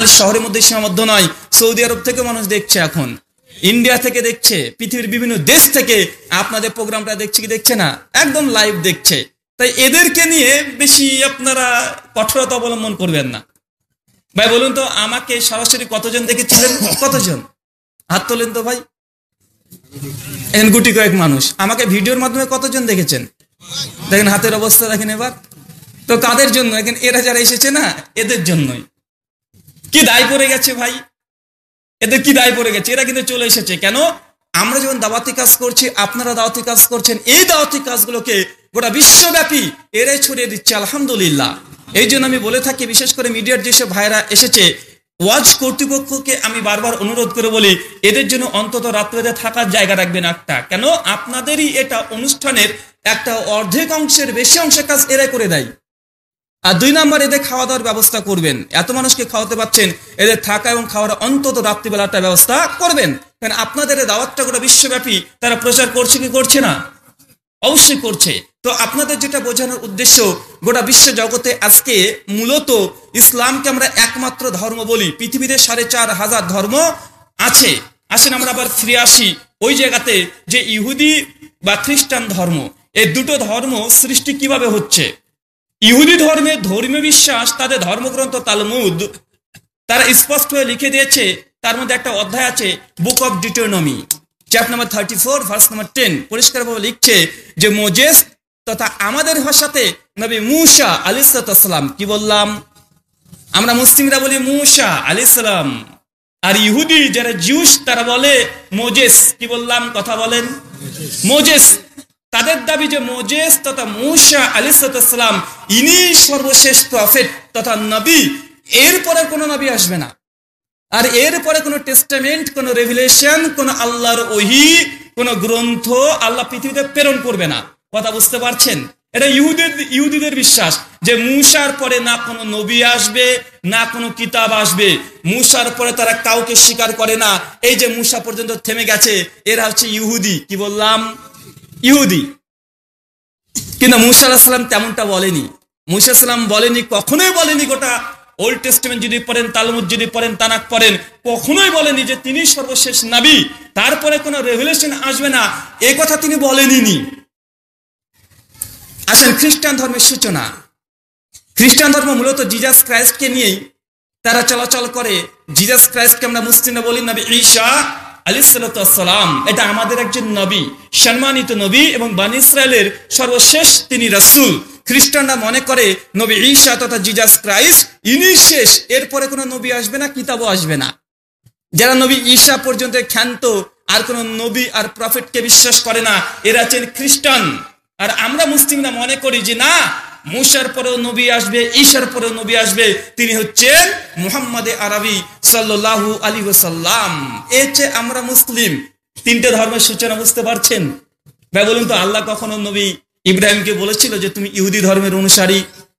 শহরের মধ্যে সীমাবদ্ধ নয়, সৌদি আরব থেকে মানুষ দেখছে, এখন ইন্ডিয়া থেকে দেখছে, পৃথিবীর বিভিন্ন দেশ থেকে আপনাদের প্রোগ্রামটা দেখছে কি দেখছে না, একদম লাইভ দেখছে। তাই এদেরকে নিয়ে বেশি আপনারা কঠোরতা অবলম্বন করবেন না। ভাই বলুন তো, আমাকে সরাসরি কতজন দেখেছিলেন? কতজন হাত তোলেন তো ভাই। এখন গুটি কয়েক মানুষ। আমাকে ভিডিওর মাধ্যমে কতজন দেখেছেন? দেখেন হাতের অবস্থা দেখেন এবার। তো কাদের জন্য? দেখেন এরা যারা এসেছে না, এদের জন্যই। কি দায় পড়ে গেছে ভাই, এদের কি দায় পড়ে গেছে? এরা কিন্তু চলে এসেছে কেন? আমরা যখন দাওয়াতি কাজ করছি, আপনারা দাওয়াতি কাজ করছেন, এই দাওয়াতি কাজগুলোকে গোটা বিশ্বব্যাপী এরাই ছড়িয়ে দিচ্ছে, আলহামদুলিল্লাহ। এই জন্য আমি বলে থাকি, বিশেষ করে মিডিয়ার যেসব ভাইরা এসেছে, ওয়াজ কর্তৃপক্ষকে আমি বারবার অনুরোধ করে বলি, এদের জন্য অন্তত রাত্রে থাকার জায়গা রাখবেন একটা। কেন? আপনাদেরই এটা অনুষ্ঠানের একটা অর্ধেক অংশের বেশি অংশের কাজ এরাই করে দেয়। আর 2 নম্বর, এদের খাওয়া দাওয়ার ব্যবস্থা করবেন। এত মানুষকে খাওয়াতে পারছেন, এদের থাকা এবং খাওয়ার অন্তত রাত্রিবেলাটা ব্যবস্থা করবেন। কারণ আপনাদের এই দাওয়াতটা গোটা বিশ্বব্যাপী তারা প্রচার করছে কি করছে না? অবশ্যই করছে। তো আপনাদের যেটা বোঝানোর উদ্দেশ্য, গোটা বিশ্ব জগতে আজকে মূলত ইসলামকে আমরা একমাত্র ধর্ম বলি। পৃথিবীতে 4,500 ধর্ম আছে। আসেন আমরা আবার ফিরে আসি ওই জায়গাতে, যে ইহুদি বা খ্রিস্টান ধর্ম, এই দুটো ধর্ম সৃষ্টি কিভাবে হচ্ছে। ইহুদি ধর্মের ধর্মীয় বিশ্বাস, তাদের ধর্মগ্রন্থ তালমুদ তারা স্পষ্ট হয়ে লিখে দিয়েছে। তার মধ্যে একটা অধ্যায় আছে, book of Deuteronomy, chapter number 34 verse number 10, পরিষ্কারভাবে লিখছে যে মোজেস তথা আমাদের ভাষাতে নবী মূসা আলাইহিস সালাম, কি বললাম আমরা মুসলিমরা বলি মূসা আলাইহিস সালাম, আর ইহুদি যারা জিউস তারা বলে মোজেস, কি বললাম কথা বলেন, মোজেস। তাদের দাবি যে মোজেস তথা মূসা আলাইহিস সালাম ইনি সর্বশেষ প্রফেট তথা নবী, এরপরে কোনো নবী আসবে না। আর এরপরে কোনো টেস্টামেন্ট, কোনো রেভিলেশন, কোনো আল্লাহর ওহী, কোনো গ্রন্থ আল্লাহ পৃথিবীতে প্রেরণ করবে না। কথা বুঝতে পারছেন? এটা ইহুদিদের বিশ্বাস যে মূসার পরে না কোনো নবী আসবে, না কোনো কিতাব আসবে। মূসার পরে তারা কাউকে স্বীকার করে না। এই যে মূসা পর্যন্ত থেমে গেছে, এরা হচ্ছে ইহুদি। কি বললাম? ইহুদি। কিন্তু মূসা আলাইহিস সালাম তেমনটা বলেনি। মূসা আলাইহিস সালাম বলেনি, কখনোই বলেনি, গোটা ওল্ড টেস্টামেন্ট যদি পড়েন, তালমুদ যদি পড়েন, তানাক পড়েন, কখনোই বলেনি যে তিনি সর্বশেষ নবী, তারপরে কোনো রেভেলেশন আসবে না, এই কথা তিনি বলেননি। আসেন খ্রিস্টান ধর্মের সূচনা। খ্রিস্টান ধর্ম মূলত জিজাস ক্রাইস্টকে নিয়েই তারা চলাচল করে। জিজাস ক্রাইস্টকে আমরা মুসলিমরা বলি নবী ঈসা আলাইহিস সালাম। এটা আমাদের একজন নবী, সম্মানিত নবী এবং বনি ইসরায়েলের সর্বশেষ তিনি রাসূল। খ্রিস্টানরা মনে করে নবী ঈসা তথা জিজাস ক্রাইস্ট ইনি শেষ, এরপরে কোনো নবী আসবে না, কিতাবও আসবে না। যারা নবী ঈসা পর্যন্ত ক্ষান্ত, আর কোনো নবী আর প্রফেটকে বিশ্বাস করে না, এরা হচ্ছেন খ্রিস্টান। আর আমরা মুসলিমরা মনে করি যে না, মূসার পরেও নবী আসবে, ঈসার পরেও নবী আসবে, তিনি হচ্ছেন মুহাম্মদ আরবি সাল্লাল্লাহু আলাইহি ওয়াসাল্লাম। এই যে আমরা মুসলিম, 3টে ধর্মের সূচনা। বুঝতে পারছেন? ভাই বলুন তো, আল্লাহ কখনো নবী ইব্রাহিমকে বলেছিল যে তুমি ইহুদি ধর্মের অনুসারী?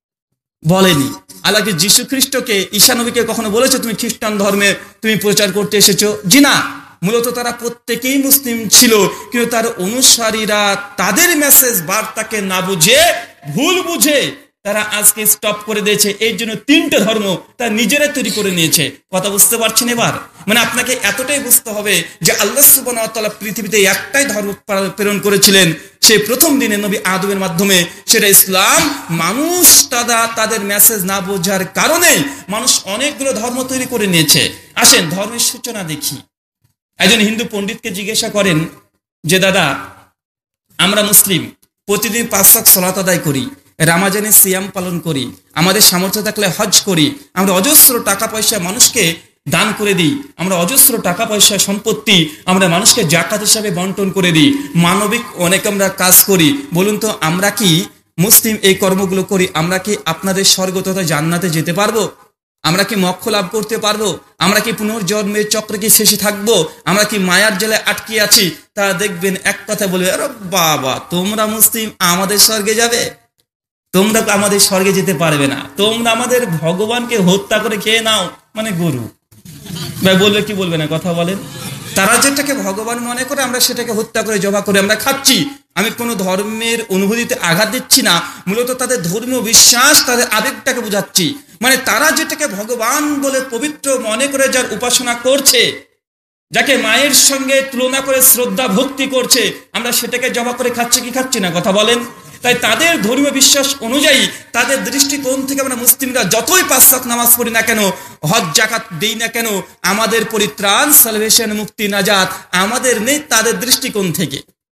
বলেনি। আল্লাহকে যীশু খ্রিস্টকে, ঈসা নবীকে কখনো বলেছে তুমি খ্রিস্টান ধর্মে তুমি প্রচার করতে এসেছো? জি না। মূলত তারা প্রত্যেকেই মুসলিম ছিল, কিন্তু তার অনুসারীরা তাদের মেসেজ বার্তাকে না বুঝে, ভুল বুঝে তারা আজকে স্টপ করে দিয়েছে। এই জন্য 3টে ধর্ম তারা নিজেরাই তৈরি করে নিয়েছে। কথা বুঝতে পারছেন এবার? মানে আপনাকে এতটাই বুঝতে হবে যে আল্লাহ সুবহানাহু ওয়া তাআলা পৃথিবীতে একটাই ধর্ম প্রেরণ করেছিলেন, সেই প্রথম দিনে নবী আদমের মাধ্যমে, সেটা ইসলাম। মানুষ তাদের মেসেজ না বোঝার কারণে মানুষ অনেকগুলো ধর্ম তৈরি করে নিয়েছে। আসেন ধর্মের সূচনা দেখি। একজন হিন্দু পণ্ডিতকে জিজ্ঞাসা করেন যে দাদা, আমরা মুসলিম প্রতিদিন 5 ওয়াক্ত সালাত আদায় করি, রামাজানে সিয়াম পালন করি, আমাদের সামর্থ্য থাকলে হজ করি, আমরা অজস্র টাকা পয়সা মানুষকে দান করে দিই, আমরা অজস্র টাকা পয়সা সম্পত্তি আমরা মানুষকে জাকাত হিসাবে বন্টন করে দিই, মানবিক অনেক আমরা কাজ করি। বলুন তো, আমরা কি মুসলিম এই কর্মগুলো করি, আমরা কি আপনাদের স্বর্গ তথা জান্নাতে যেতে পারবো? আমরা কি মোক্ষ লাভ করতে পারবো? আমরা কি পুনর্জন্মের চক্রে কি শেষে থাকবো? আমরা কি মায়ার জলে আটকে আছি? তা দেখবেন এক কথা বলবে, আরে বাবা তোমরা মুসলিম আমাদের স্বর্গে যাবে? তোমরা আমাদের স্বর্গে যেতে পারবে না, তোমরা আমাদের ভগবানকে হত্যা করে খেয়ে নাও, মানে গরু। ভাই বলবে কি বলবে না কথা বলেন? তারা যেটাকে ভগবান মনে করে আমরা সেটাকে হত্যা করে জবা করে আমরা খাচ্ছি। আমি কোনো ধর্মের অনুভূতিতে আঘাত দিচ্ছি না, মূলত তাদের ধর্মীয় বিশ্বাস, তাদের আবেগটাকে বোঝাচ্ছি। মানে তারা যেটাকে ভগবান বলে পবিত্র মনে করে যার উপাসনা করছে, যাকে মায়ের সঙ্গে তুলনা করে শ্রদ্ধা ভক্তি করছে, আমরা সেটাকে জবা করে খাচ্ছি কি খাচ্ছি না, কথা বলেন। তাই তাদের ধর্মীয় বিশ্বাস অনুযায়ী, তাদের দৃষ্টিকোণ থেকে আমরা মুসলিমরা যতই 5 ওয়াক্ত নামাজ পড়ি না কেন, হজ জাকাত দেই না কেন, আমাদের পরিত্রাণ, সালভেশন, মুক্তি, নাজাত আমাদের নেই তাদের দৃষ্টিকোণ থেকে।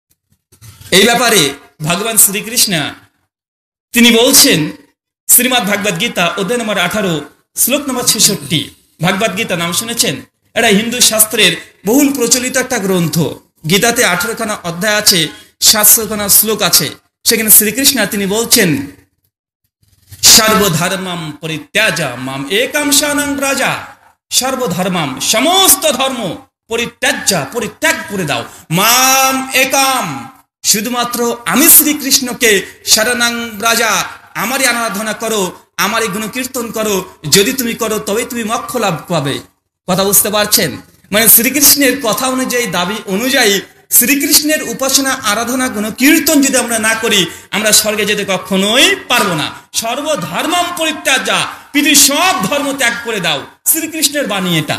এই ব্যাপারে ভগবান শ্রীকৃষ্ণ তিনি বলছেন, শ্রীমদ্ ভাগবত গীতা অধ্যায় নম্বর 18 শ্লোক নম্বর 66। ভাগবত গীতা নাম শুনেছেন? এটা হিন্দু শাস্ত্রের বহুল প্রচলিত একটা গ্রন্থ। গীতাতে 18খানা অধ্যায় আছে, 700খানা শ্লোক আছে। সেখানে শ্রীকৃষ্ণ তিনি বলছেন, সর্বধর্মাম পরিত্যাজা মাম একাম শরণং ব্রজ। সর্বধর্মাম, সমস্ত ধর্ম, পরিত্যাজ্যা, পরিত্যাগ করে দাও, মাম একাম, শুধুমাত্র আমি শ্রীকৃষ্ণকে, শরণং ব্রজ, আমারই আরাধনা করো, আমারই গুণকীর্তন করো। যদি তুমি করো তবে তুমি মোক্ষ লাভ পাবে। কথা বুঝতে পারছেন? মানে শ্রীকৃষ্ণের কথা অনুযায়ী, দাবি অনুযায়ী, শ্রীকৃষ্ণের উপাসনা, আরাধনা, গুণ কীর্তন যদি আমরা না করি, আমরা স্বর্গে যেতে কখনোই পারবো না। সর্বধর্মাম পরিত্যাজ্যা, পৃথিবীর সব ধর্ম ত্যাগ করে দাও, শ্রীকৃষ্ণের বাণী এটা।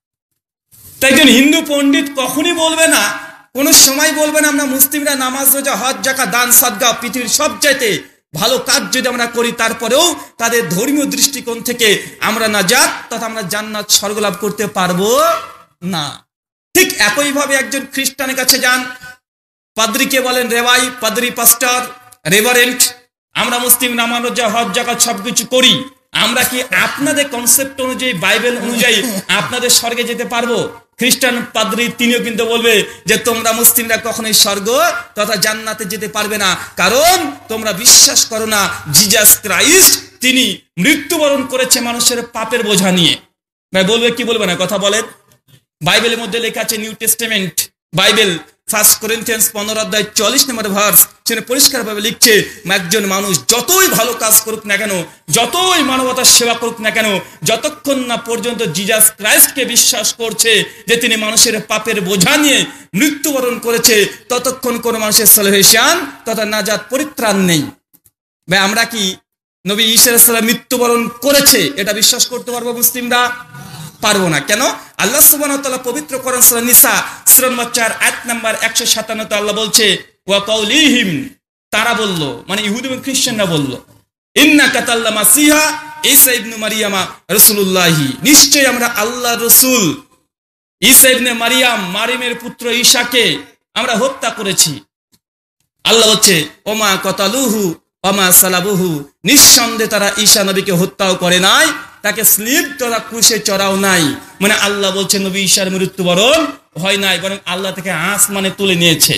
তাই একজন হিন্দু পণ্ডিত কখনই বলবে না, কোন সময় বলবে না আমরা মুসলিমরা নামাজ, রোজা, হজ, যাকাত, দান, সদকা, পৃথিবীর সব চাইতে ভালো কাজ যদি আমরা করি, তারপরেও তাদের ধর্মীয় দৃষ্টিকোণ থেকে আমরা নাজাত তথা আমরা জান্নাত, স্বর্গ লাভ করতে পারবো না। ঠিক একইভাবে একজন খ্রিস্টানের কাছে যান, পাদ্রীকে বলেন রেবাই, পাদ্রী, পাস্টার, রেভারেন্ট। আমরা মুসলিম নামাজ, রোজা, হজ, যাকাত সবকিছু করি, আমরা কি আপনাদের কনসেপ্ট অনুযায়ী, বাইবেল অনুযায়ী আপনাদের স্বর্গে যেতে পারবো? খ্রিস্টান পাদ্রী তিনিও কিন্তু বলবে যে তোমরা মুসলিমরা কখনোই স্বর্গ তথা জান্নাতে যেতে পারবে না, কারণ তোমরা বিশ্বাস করো না জিজাস ক্রাইস্ট তিনি মৃত্যুবরণ করেছে মানুষের পাপের বোঝা নিয়ে। ভাই বলবে কি বলবে না, কথা বলেন। বাইবেলের মধ্যে লেখা আছে, নিউ টেস্টামেন্ট বাইবেল 1 Corinthians 15 অধ্যায় 40 নম্বর ভার্স, সেখানে পরিষ্কারভাবে লিখছে, একজন মানুষ যতই ভালো কাজ করুক না কেন, যতই মানবতার সেবা করুক না কেন, যতক্ষণ না পর্যন্ত জিজাস ক্রাইস্টকে বিশ্বাস করছে যে তিনি মানুষের পাপের বোঝা নিয়ে মৃত্যুবরণ করেছে, ততক্ষণ কোন মানুষের সালভেশন তথা নাজাত, পরিত্রাণ নেই। ভাই আমরা কি নবী ঈসা আলাইহিস সালাম মৃত্যুবরণ করেছে এটা বিশ্বাস করতে পারবো মুসলিমরা? পারবো না। কেন? আল্লাহ সুবহানাহু ওয়া তাআলা পবিত্র কোরআন সূরা নিসা সূরা নম্বর 4 আয়াত নম্বর 157 আল্লাহ বলছে, ওয়া কাউলিহিম, তারা বলল, মানে ইহুদি এবং খ্রিস্টানরা বলল, ইন্না কাতাল্লা মাসিহা ঈসা ইবনে মারিয়ামা রাসূলুল্লাহি, নিশ্চয়ই আমরা আল্লাহর রাসূল ঈসা ইবনে মারিয়াম, মারিমের পুত্র ঈসাকে আমরা হত্যা করেছি। আল্লাহ বলছে, ওমা কাতালুহু ওমা সালাবুহু, নিঃসন্দেহে তারা ঈসা নবীকে হত্যাও করে নাই, তাকে স্লিপ তথা ক্রুশে চড়াও নাই। মানে আল্লাহ বলছে নবী ঈসার মৃত্যুবরণ হয় নাই, বরং আল্লাহ তাকে আসমানে তুলে নিয়েছে।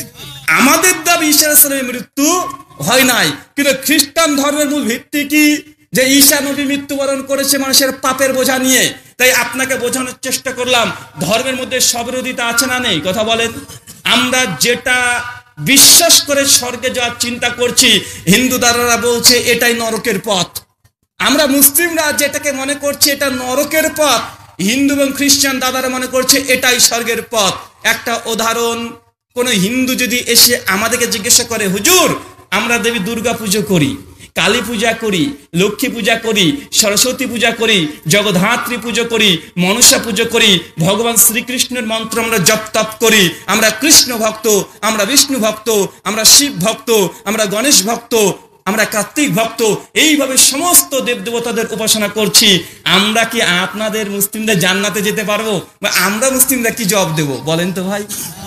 আমাদের দাবি ঈসা আলাইহিস সালামের মৃত্যু হয় নাই, কিন্তু খ্রিস্টান ধর্মের মূল ভিত্তি কি? যে ঈসা নবী মৃত্যুবরণ করেছে মানুষের পাপের বোঝা নিয়ে। তাই আপনাকে বোঝানোর চেষ্টা করলাম, ধর্মের মধ্যে সবিরোধিতা আছে না নেই, কথা বলেন। আমরা যেটা বিশ্বাস করে স্বর্গে যাওয়ার চিন্তা করছি, হিন্দু দ্বারারা বলছে এটাই নরকের পথ। আমরা মুসলিমরা যেটাকে মনে করছি এটা নরকের পথ, হিন্দু এবং খ্রিস্টান দাদারা মনে করছে এটাই স্বর্গের পথ। একটা উদাহরণ, কোন হিন্দু যদি এসে আমাদেরকে জিজ্ঞাসা করে, হুজুর আমরা দেবী দুর্গা পুজো করি, কালী পূজা করি, লক্ষ্মী পূজা করি, সরস্বতী পূজা করি, জগদ্ধাত্রী পুজো করি, মনসা পুজো করি, ভগবান শ্রীকৃষ্ণের মন্ত্র আমরা জপ তপ করি, আমরা কৃষ্ণ ভক্ত, আমরা বিষ্ণু ভক্ত, আমরা শিব ভক্ত, আমরা গণেশ ভক্ত, আমরা কার্তিক ভক্ত, এইভাবে সমস্ত দেবদেবতাদের উপাসনা করছি, আমরা কি আপনাদের মুসলিমদের জান্নাতে যেতে পারবো? বা আমরা মুসলিমরা কি জবাব দেব বলেন তো ভাই?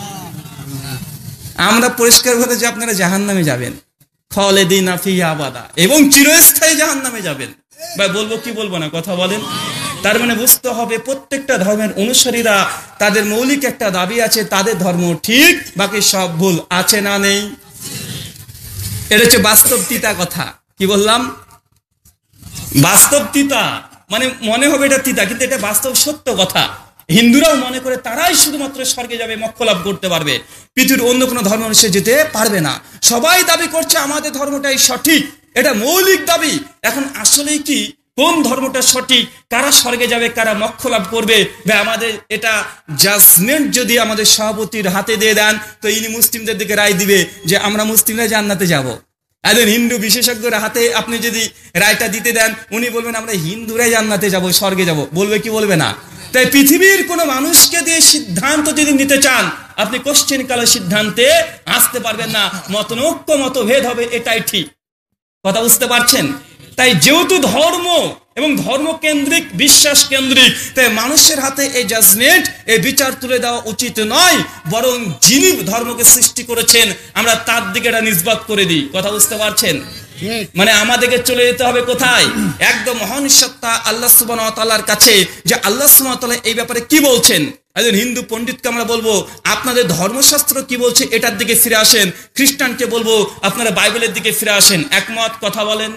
আমরা পরিষ্কার বলে যে আপনারা জাহান্নামে যাবেন, খালিদিনা ফিহা আবাদা, এবং চিরস্থায়ী জাহান্নামে যাবেন। ভাই বলবো কি বলবো না, কথা বলেন। তার মানে বুঝতে হবে প্রত্যেকটা ধর্মের অনুসারীরা তাদের মৌলিক একটা দাবি আছে, তাদের ধর্ম ঠিক, বাকি সব ভুল, আছে না নেই? এটা হচ্ছে বাস্তব তিতা কথা। কি বললাম? বাস্তব তিতা, মানে মনে হবে এটা তিতা, কিন্তু এটা বাস্তব সত্য কথা। হিন্দুরাও মনে করে তারাই শুধুমাত্র স্বর্গে যাবে, মোক্ষ লাভ করতে পারবে, পৃথিবীর অন্য কোনো ধর্ম অনুসারে যেতে পারবে না। সবাই দাবি করছে আমাদের ধর্মটাই সঠিক, এটা মৌলিক দাবি। এখন আসলে কি কোন ধর্মটা সঠিক, কারা স্বর্গে যাবে, কারা মোক্ষ লাভ করবে, বা আমাদের এটা জাজমেন্ট যদি আমাদের সভাপতির হাতে দিয়ে দেন, তো ইনি মুসলিমদের দিকে রায় দিবে যে আমরা মুসলিমরা জান্নাতে যাব। একজন হিন্দু বিশেষজ্ঞের হাতে আপনি যদি রায়টা দিতে দেন, উনি বলবেন আমরা হিন্দুরাই জান্নাতে যাব, স্বর্গে যাব। বলবে কি বলবে না? তাই পৃথিবীর কোন মানুষকে দিয়ে সিদ্ধান্ত যদি নিতে চান, আপনি কোশ্চেন কালে সিদ্ধান্তে আসতে পারবেন না। মতনৈক্য মতভেদ হবে, এটাই ঠিক। কথা বুঝতে পারছেন? তাই যেহেতু ধর্ম এবং ধর্মকেন্দ্রিক, বিশ্বাস কেন্দ্রিক, তাই মানুষের হাতে এই জাজমেন্ট, এই বিচার তুলে দেওয়া উচিত নয়, বরং যিনি ধর্মকে সৃষ্টি করেছেন আমরা তার দিকে এটা নিসবত করে দিই। কথা বুঝতে পারছেন? মানে আমাদেরকে চলে যেতে হবে কোথায়? একদম মহান সত্তা আল্লাহ সুবহানাহু ওয়া তাআলার কাছে, যে আল্লাহ সুবহানাহু ওয়া তাআলা এই ব্যাপারে কি বলছেন। একজন হিন্দু পণ্ডিতকে আমরা বলবো আপনাদের ধর্মশাস্ত্র কি বলছে, এটার দিকে ফিরে আসেন। খ্রিস্টানকে বলবো আপনারা বাইবেলের দিকে ফিরে আসেন। একমত? কথা বলেন।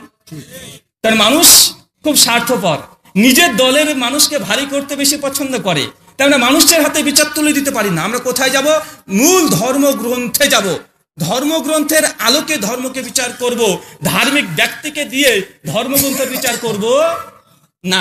তার মানুষ খুব স্বার্থপর, নিজের দলের মানুষকে ভারী করতে বেশি পছন্দ করে। তাই আমরা মানুষের হাতে বিচার তুলে দিতে পারি না। আমরা কোথায় যাব? মূল ধর্মগ্রন্থে যাব। ধর্মগ্রন্থের আলোকে ধর্মকে বিচার করব। ধার্মিক ব্যক্তিকে দিয়ে ধর্মগ্রন্থের বিচার করব না।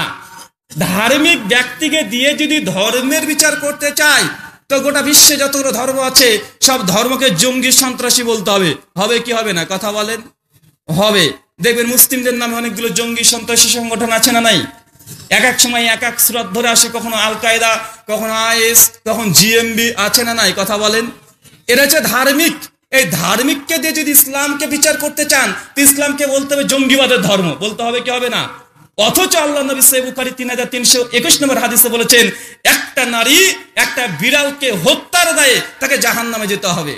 ধার্মিক ব্যক্তিকে দিয়ে যদি ধর্মের বিচার করতে চাই, তো গোটা বিশ্বে যতগুলো ধর্ম আছে সব ধর্মকে জঙ্গি, সন্ত্রাসী বলতে হবে। হবে কি হবে না? কথা বলেন। হবে। দেখবেন মুসলিমদের নামে অনেকগুলো জঙ্গি, সন্ত্রাসী সংগঠন আছে না নাই? এক এক সময় এক এক সুরাত ধরে আসে, কখনো আল কায়দা, কখনো আইএস, কখন জিএমবি, আছে না নাই? কথা বলেন। এরা হচ্ছে ধার্মিক। এই ধার্মিককে দিয়ে যদি ইসলামকে বিচার করতে চান, তো ইসলামকে বলতে হবে জঙ্গিবাদের ধর্ম। বলতে হবে কি হবে না? অথচ আল্লাহ নবী সহিহ বুখারী 3321 নম্বর হাদিসে বলেছেন, একটা নারী একটা বিড়ালকে হত্যার দায়ে তাকে জাহান্নামে যেতে হবে।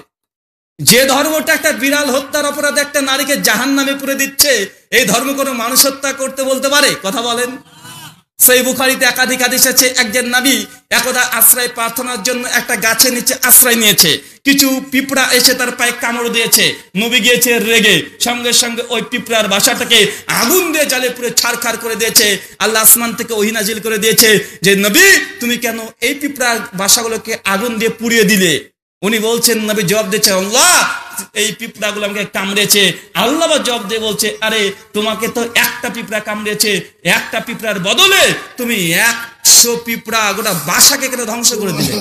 যে ধর্মটা একটা বিড়াল হত্যার অপরাধে একটা নারীকে জাহান্নামে পুরে দিচ্ছে, এই ধর্ম কোনো মানুষ হত্যা করতে বলতে পারে? কথা বলেন। সহিহ বুখারীতে একাধিক হাদিস আছে, একজন নবী একদা আশ্রয় প্রার্থনার জন্য একটা গাছের নিচে আশ্রয় নিয়েছে। কিছু পিঁপড়া এসে তার পায়ে কামড় দিয়েছে। নবী গিয়েছে রেগে, সঙ্গে সঙ্গে ওই পিঁপড়ার বাসাটাকে আগুন দিয়ে জ্বালিয়ে পুরো ছারখার করে দিয়েছে। আল্লাহ আসমান থেকে ওহী নাজিল করে দিয়েছে যে নবী তুমি কেন এই পিঁপড়ার বাসাগুলোকে আগুন দিয়ে পুড়িয়ে দিলে? উনি বলছেন, নবী জবাব দিয়েছে, আল্লাহ এই পিঁপড়াগুলো আমাকে কামড়েছে। আল্লাহ জবাব দিয়ে বলছে, আরে তোমাকে তো একটা পিঁপড়া কামড়েছে, একটা পিঁপড়ার বদলে তুমি 100 পিঁপড়া গোটা বাসাকে কেন ধ্বংস করে দিলে?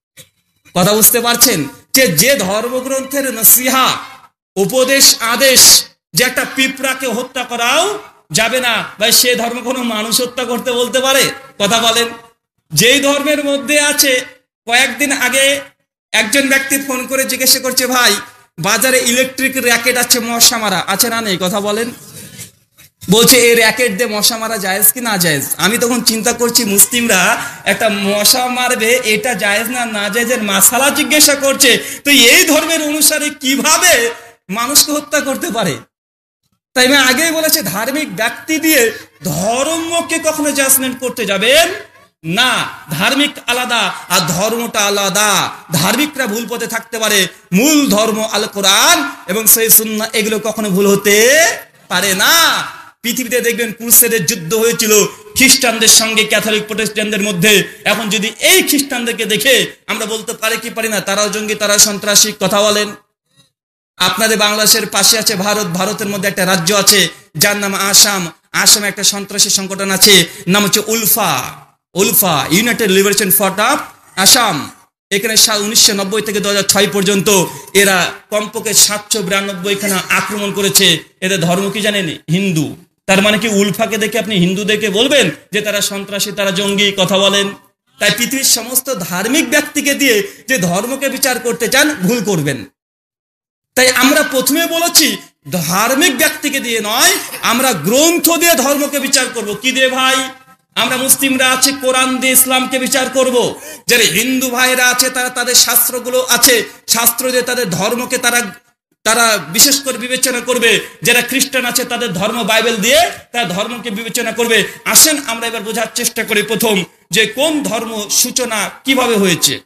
কথা বুঝতে পারছেন? যে ধর্মগ্রন্থের নসিহা, উপদেশ, আদেশ, যে একটা পিঁপড়াকে হত্যা করাও যাবে না, ভাই সে ধর্ম কোনো মানুষ হত্যা করতে বলতে পারে? কথা বলেন। যেই ধর্মের মধ্যে আছে, কয়েকদিন আগে একজন ব্যক্তি ফোন করে জিজ্ঞাসা করছে, ভাই বাজারে ইলেকট্রিক র্যাকেট আছে মশা মারা, আছে না নেই? কথা বলেন। বলছে এই র্যাকেট দিয়ে মশা মারা জায়েজ কি না জায়েজ? আমি তখন চিন্তা করছি, মুসলিমরা একটা মশা মারবে, এটা জায়েজ না না জায়েজের মাসালা জিজ্ঞাসা করছে, তো এই ধর্মের অনুসারে কিভাবে মানুষকে হত্যা করতে পারে? তাই আমি আগেই বলেছি, ধার্মিক ব্যক্তি দিয়ে ধর্মকে কখনো জাজমেন্ট করতে যাবেন না। ধার্মিক আলাদা আর ধর্মটা আলাদা। ধার্মিকরা ভুল পথে থাকতে পারে, মূল ধর্ম আল কোরআন এবং সহিহ সুন্নাহ এগুলো কখনো ভুল হতে পারে না। পৃথিবীতে দেখবেন ক্রুসেডের যুদ্ধ হয়েছিল খ্রিস্টানদের সঙ্গে ক্যাথলিক প্রোটেস্ট্যান্টদের মধ্যে। এখন যদি এই খ্রিস্টানদেরকে দেখে আমরা বলতে পারি কি পারি না তারাও জঙ্গি, তারা সন্ত্রাসী? কথা বলেন। আপনাদের বাংলাদেশের পাশে আছে ভারত, ভারতের মধ্যে একটা রাজ্য আছে যার নাম আসাম। আসামে একটা সন্ত্রাসী সংগঠন আছে, নাম হচ্ছে ULFA, United Liberation Front of Assam. এখানে 1990 থেকে 2006 পর্যন্ত এরা কমপক্ষে 792 খানা আক্রমণ করেছে। এদের ধর্ম কি জানেন? হিন্দু। তার মানে কি উলফাকে দেখে আপনি হিন্দুদেরকে বলবেন যে তারা সন্ত্রাসী, তারা জঙ্গি? কথা বলেন। তাই পৃথিবীর সমস্ত ধার্মিক ব্যক্তিকে দিয়ে যে ধর্মকে বিচার করতে চান, ভুল করবেন। তাই আমরা প্রথমে বলেছি, ধার্মিক ব্যক্তিকে দিয়ে নয়, আমরা গ্রন্থ দিয়ে ধর্মকে বিচার করব। কি দিয়ে ভাই? আমরা মুসলিমরা আছে কোরআন দিয়ে ইসলামকে বিচার করব। যারা হিন্দু ভাইরা আছে তারা তাদের শাস্ত্রগুলো আছে, শাস্ত্র দিয়ে তাদের ধর্মকে তারা বিশেষ করে বিবেচনা করবে। যারা খ্রিস্টান আছে তাদের ধর্ম বাইবেল দিয়ে তারা ধর্মকে বিবেচনা করবে। আসেন আমরা এবার বোঝার চেষ্টা করি প্রথম যে কোন ধর্ম সূচনা কিভাবে হয়েছে।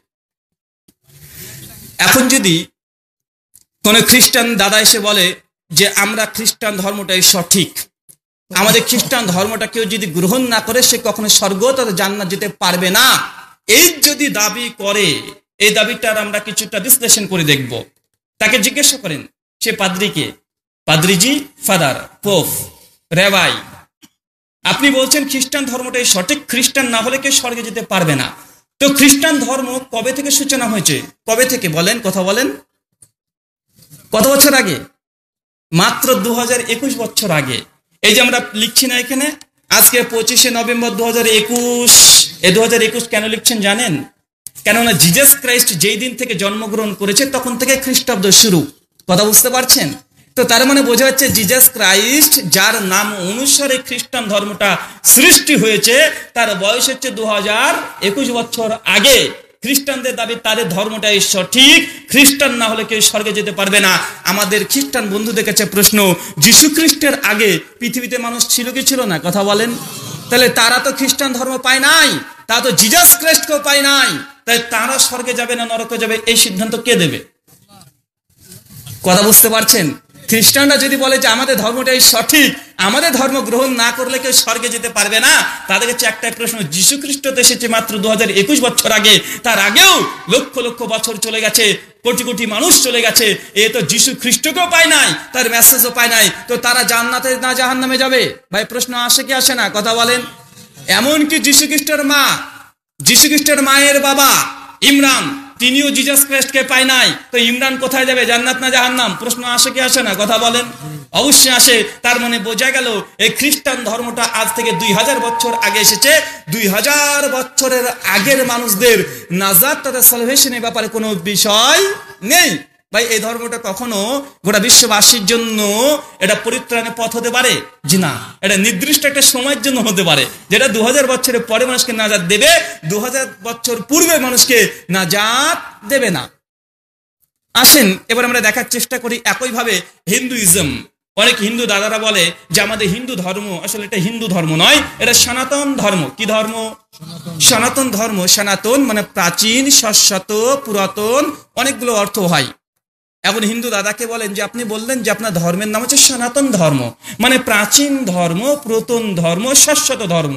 এখন যদি কোন খ্রিস্টান দাদা এসে বলে যে আমরা খ্রিস্টান ধর্মটাই সঠিক, আমাদের খ্রিস্টান ধর্মটা কেউ যদি গ্রহণ না করে সে কখনো স্বর্গ তথা জান্নাত যেতে পারবে না, এই যদি দাবি করে, এই দাবিটার আমরা কিছুটা বিশ্লেষণ করে দেখব। তাকে জিজ্ঞাসা করেন সে পাদ্রীকে, পাদ্রীজি, ফাদার, পোপ, রেবাই, আপনি বলছেন খ্রিস্টান ধর্মটাই সঠিক, খ্রিস্টান না হলে কেউ স্বর্গে যেতে পারবে না। তো খ্রিস্টান ধর্ম কবে থেকে সূচনা হয়েছে? কবে থেকে বলেন, কথা বলেন। কত বছর আগে? মাত্র 2021 বছর আগে। এই যে আমরা লিখছি না এখানে, আজকে 25শে নভেম্বর 2021। এই 2021 কেন লিখছেন জানেন? কেননা জিজাস ক্রাইস্ট যেই দিন থেকে জন্মগ্রহণ করেছে তখন থেকে খ্রিস্টাব্দ শুরু। কথা বুঝতে পারছেন? তো তার মানে বোঝা যাচ্ছে জিজাস ক্রাইস্ট, যার নাম অনুসারে খ্রিস্টান ধর্মটা সৃষ্টি হয়েছে, তার বয়স হচ্ছে 2021 বছর আগে। খ্রিস্টানদের দাবি তাদের ধর্মটাই সঠিক, খ্রিস্টান না হলে কেউ স্বর্গে যেতে পারবে না। আমাদের খ্রিস্টান বন্ধুদের কাছে প্রশ্ন, যীশু খ্রিস্টের আগে পৃথিবীতে মানুষ ছিল কি ছিল না? কথা বলেন। তাহলে তারা তো খ্রিস্টান ধর্ম পায় নাই, তারা তো জিজাস ক্রাইস্টকেও পায় নাই, তাই তারা স্বর্গে যাবে না নরকে যাবে এই সিদ্ধান্ত কে দেবে? কথা বুঝতে পারছেন? খ্রিস্টানরা যদি বলে যে আমাদের ধর্মটাই সঠিক, আমাদের ধর্ম গ্রহণ না করলে কেউ স্বর্গে যেতে পারবে না, তাদের কাছে একটাই প্রশ্ন, যীশু খ্রিস্ট তো এসেছে মাত্র 2021 বছর আগে, তার আগেও লক্ষ লক্ষ বছর চলে গেছে, কোটি কোটি মানুষ চলে গেছে, এ তো যীশু খ্রিস্টকেও পায় নাই, তার মেসেজও পায় নাই, তো তারা জান্নাতে না জাহান্নামে যাবে? ভাই প্রশ্ন আসে কি আসে না? কথা বলেন। এমনকি যীশু খ্রিস্টের মা, যীশু খ্রিস্টের মায়ের বাবা ইমরান, তিনিও জিজাস ক্রাইস্টকে পায় নাই, তো ইমরান কোথায় যাবে? জান্নাত না জাহান্নাম? প্রশ্ন আসে কি আসে না? কথা বলেন। অবশ্যই আসে। তার মানে বোঝা গেল এই খ্রিস্টান ধর্মটা আজ থেকে 2000 বছর আগে এসেছে। 2000 বছরের আগের মানুষদের নাজাত, তাদের সালভেশনের ব্যাপারে কোনো বিষয় নেই। ভাই এই ধর্মটা কখনো গোটা বিশ্ববাসীর জন্য এটা পরিত্রাণের পথ হতে পারে? জি না, এটা নির্দিষ্ট একটা সময়ের জন্য হতে পারে, যেটা 2000 বছরের পরে মানুষকে নাজাত দেবে, 2000 বছর পূর্বে মানুষকে নাজাত দেবে না। আসেন এবার আমরা দেখার চেষ্টা করি একইভাবে হিন্দুইজম। অনেক হিন্দু দাদারা বলে যে আমাদের হিন্দু ধর্ম, আসলে এটা হিন্দু ধর্ম নয়, এটা সনাতন ধর্ম। কি ধর্ম? সনাতন ধর্ম। সনাতন মানে প্রাচীন, শাশ্বত, পুরাতন, অনেকগুলো অর্থ হয়। এখন হিন্দু দাদাকে বলেন যে আপনি বললেন যে আপনার ধর্মের নাম হচ্ছে সনাতন ধর্ম, মানে প্রাচীন ধর্ম, পুরাতন ধর্ম, শাশ্বত ধর্ম।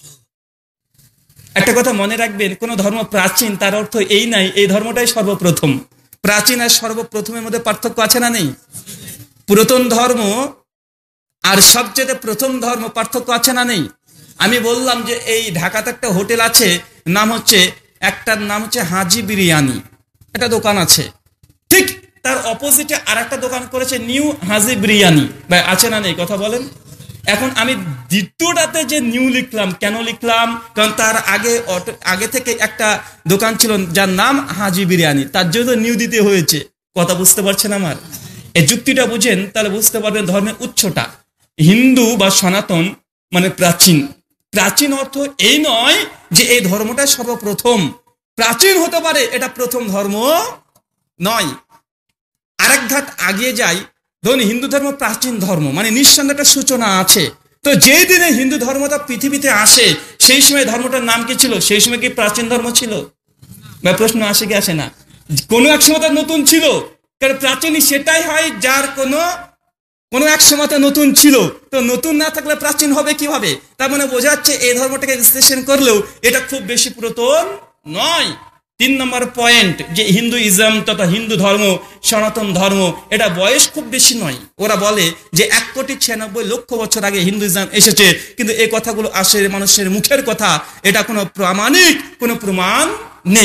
একটা কথা মনে রাখবেন, কোন ধর্ম প্রাচীন তার অর্থ এই নাই এই ধর্মটাই সর্বপ্রথম। প্রাচীন আর সর্বপ্রথমের মধ্যে পার্থক্য আছে না নেই? পুরাতন ধর্ম আর সবচেয়ে প্রথম ধর্ম পার্থক্য আছে না নেই? আমি বললাম যে এই ঢাকাতে একটা হোটেল আছে, নাম হচ্ছে, একটার নাম হচ্ছে হাজি বিরিয়ানি, একটা দোকান আছে, ঠিক তার অপোজিটে আর একটা দোকান করেছে নিউ হাজি বিরিয়ানি। ভাই আছে না নেই? কথা বলেন। এখন আমি দ্বিতীয়টাতে যে নিউ লিখলাম, কেন লিখলাম? কারণ তার আগে থেকে একটা দোকান ছিল যার নাম হাজি বিরিয়ানি, তার জন্য নিউ দিতে হয়েছে। কথা বুঝতে পারছেন আমার? এই যুক্তিটা বুঝেন তাহলে বুঝতে পারবেন ধর্মের উৎসটা। হিন্দু বা সনাতন মানে প্রাচীন। প্রাচীন অর্থ এই নয় যে এই ধর্মটা সর্বপ্রথম, প্রাচীন হতে পারে, এটা প্রথম ধর্ম নয়। আরেক ধাপ আগিয়ে যাই, ধরুন হিন্দু ধর্ম প্রাচীন ধর্ম, মানে নিঃসন্দেহে একটা সূচনা আছে। তো যেই দিনে হিন্দু ধর্মটা পৃথিবীতে আসে সেই সময় ধর্মটার নাম কি ছিল? সেই সময় কি প্রাচীন ধর্ম ছিল? বা প্রশ্ন আসে কি আসে না? কোনো এক সময় নতুন ছিল, কারণ প্রাচীন সেটাই হয় যার কোনো এক সময় নতুন ছিল, তো নতুন না থাকলে প্রাচীন হবে কিভাবে? তার মানে বোঝা যাচ্ছে এই ধর্মটাকে বিশ্লেষণ করলেও এটা খুব বেশি পুরাতন নয়। 3 নম্বর পয়েন্ট, যে হিন্দুইজম তথা হিন্দু ধর্ম, সনাতন ধর্ম, এটা বয়স খুব বেশি নয়। ওরা বলে যে 1,96,00,000 বছর আগে হিন্দুইজম এসেছে, কিন্তু এই কথাগুলো আসে মানুষের মুখের কথা, এটা কোনো প্রামাণিক কোনো প্রমাণ নেই।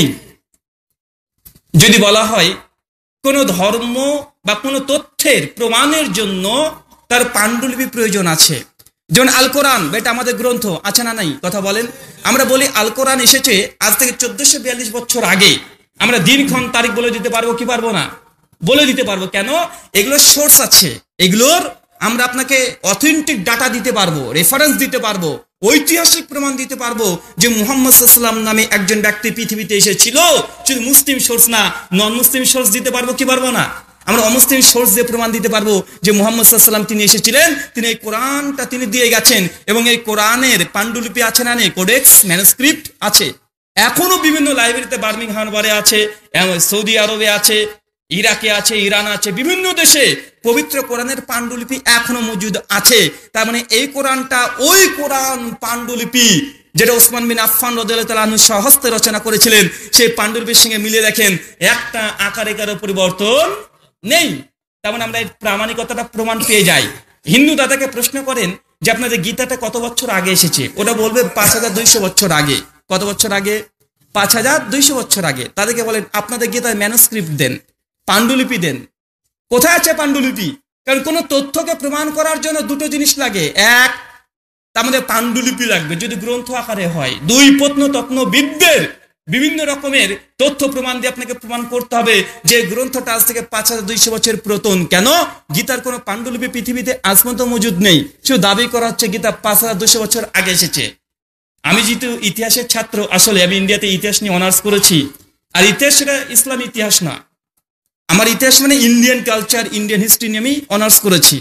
যদি বলা হয় কোনো ধর্ম বা কোনো তথ্যের প্রমাণের জন্য তার পাণ্ডুলিপি প্রয়োজন আছে, যেমন আল কোরআন, এটা আমাদের গ্রন্থ, আছে না নাই? কথা বলেন। আমরা বলি আল কোরআন এসেছে আজ থেকে 1442 বছর আগে। আমরা দিনক্ষণ তারিখ বলে দিতে পারবো কি পারবো না? বলে দিতে পারবো। কেন? এগুলোর সোর্স আছে, এগুলোর আমরা আপনাকে অথেন্টিক ডাটা দিতে পারবো, রেফারেন্স দিতে পারবো, ঐতিহাসিক প্রমাণ দিতে পারবো যে মুহাম্মদ সাল্লাল্লাহু আলাইহি ওয়াসাল্লাম নামে একজন ব্যক্তি পৃথিবীতে এসেছিল। শুধু মুসলিম সোর্স না, নন মুসলিম সোর্স দিতে পারবো কি পারবো না? আমরা অমুসলিম সোর্স দিয়ে প্রমাণ দিতে পারবো যে মুহাম্মদ সাল্লাল্লাহু আলাইহি ওয়াসাল্লাম তিনি এসেছিলেন, তিনি এই কোরআনটা তিনি দিয়ে গেছেন, এবং এই কোরআনের পাণ্ডুলিপি আছে না নেই? কোডেক্স, ম্যানুস্ক্রিপ্ট আছে। এখনো বিভিন্ন লাইব্রেরিতে বার্মিংহাম বারে আছে, সৌদি আরবে আছে, ইরাকে আছে, ইরান আছে, বিভিন্ন দেশে পবিত্র কোরআনের পাণ্ডুলিপি এখনো মজুদ আছে। তার মানে এই কোরআনটা ওই কোরআন পাণ্ডুলিপি যেটা ওসমান বিন আফফান রাদিয়াল্লাহু তাআলা আনহু স্বহস্তে রচনা করেছিলেন, সেই পাণ্ডুলিপির সঙ্গে মিলিয়ে দেখেন একটা আকার একারও পরিবর্তন নেই। তার মানে আমরা এই প্রামাণিকতাটা প্রমাণ পেয়ে যাই। হিন্দু দাদাকে প্রশ্ন করেন যে আপনাদের গীতাটা কত বছর আগে এসেছে, ওটা বলবে 5200 বছর আগে। কত বছর আগে? 5200 বছর আগে। তাদেরকে বলেন আপনাদের গীতার ম্যানুস্ক্রিপ্ট দেন, পাণ্ডুলিপি দেন। কোথায় আছে পাণ্ডুলিপি? কারণ কোনো তথ্যকে প্রমাণ করার জন্য দুটো জিনিস লাগে। এক, তার মধ্যে পাণ্ডুলিপি লাগবে যদি গ্রন্থ আকারে হয়। দুই, প্রত্নতত্ত্ববিদদের বিভিন্ন রকমের তথ্য প্রমাণ দিয়ে আপনাকে প্রমাণ করতে হবে যে গ্রন্থটা আজ থেকে 5200 বছর পুরাতন। কেন? গীতার কোনো পাণ্ডুলিপি পৃথিবীতে আজ পর্যন্ত মজুদ নেই, শুধু দাবি করা হচ্ছে গীতা 5200 বছর আগে এসেছে। আমি যেহেতু ইতিহাসের ছাত্র, আসলে আমি ইন্ডিয়াতে ইতিহাস নিয়ে অনার্স করেছি, আর ইতিহাস সেটা ইসলামী ইতিহাস না, আমার ইতিহাস মানে ইন্ডিয়ান কালচার, ইন্ডিয়ান হিস্ট্রি নিয়ে আমি অনার্স করেছি।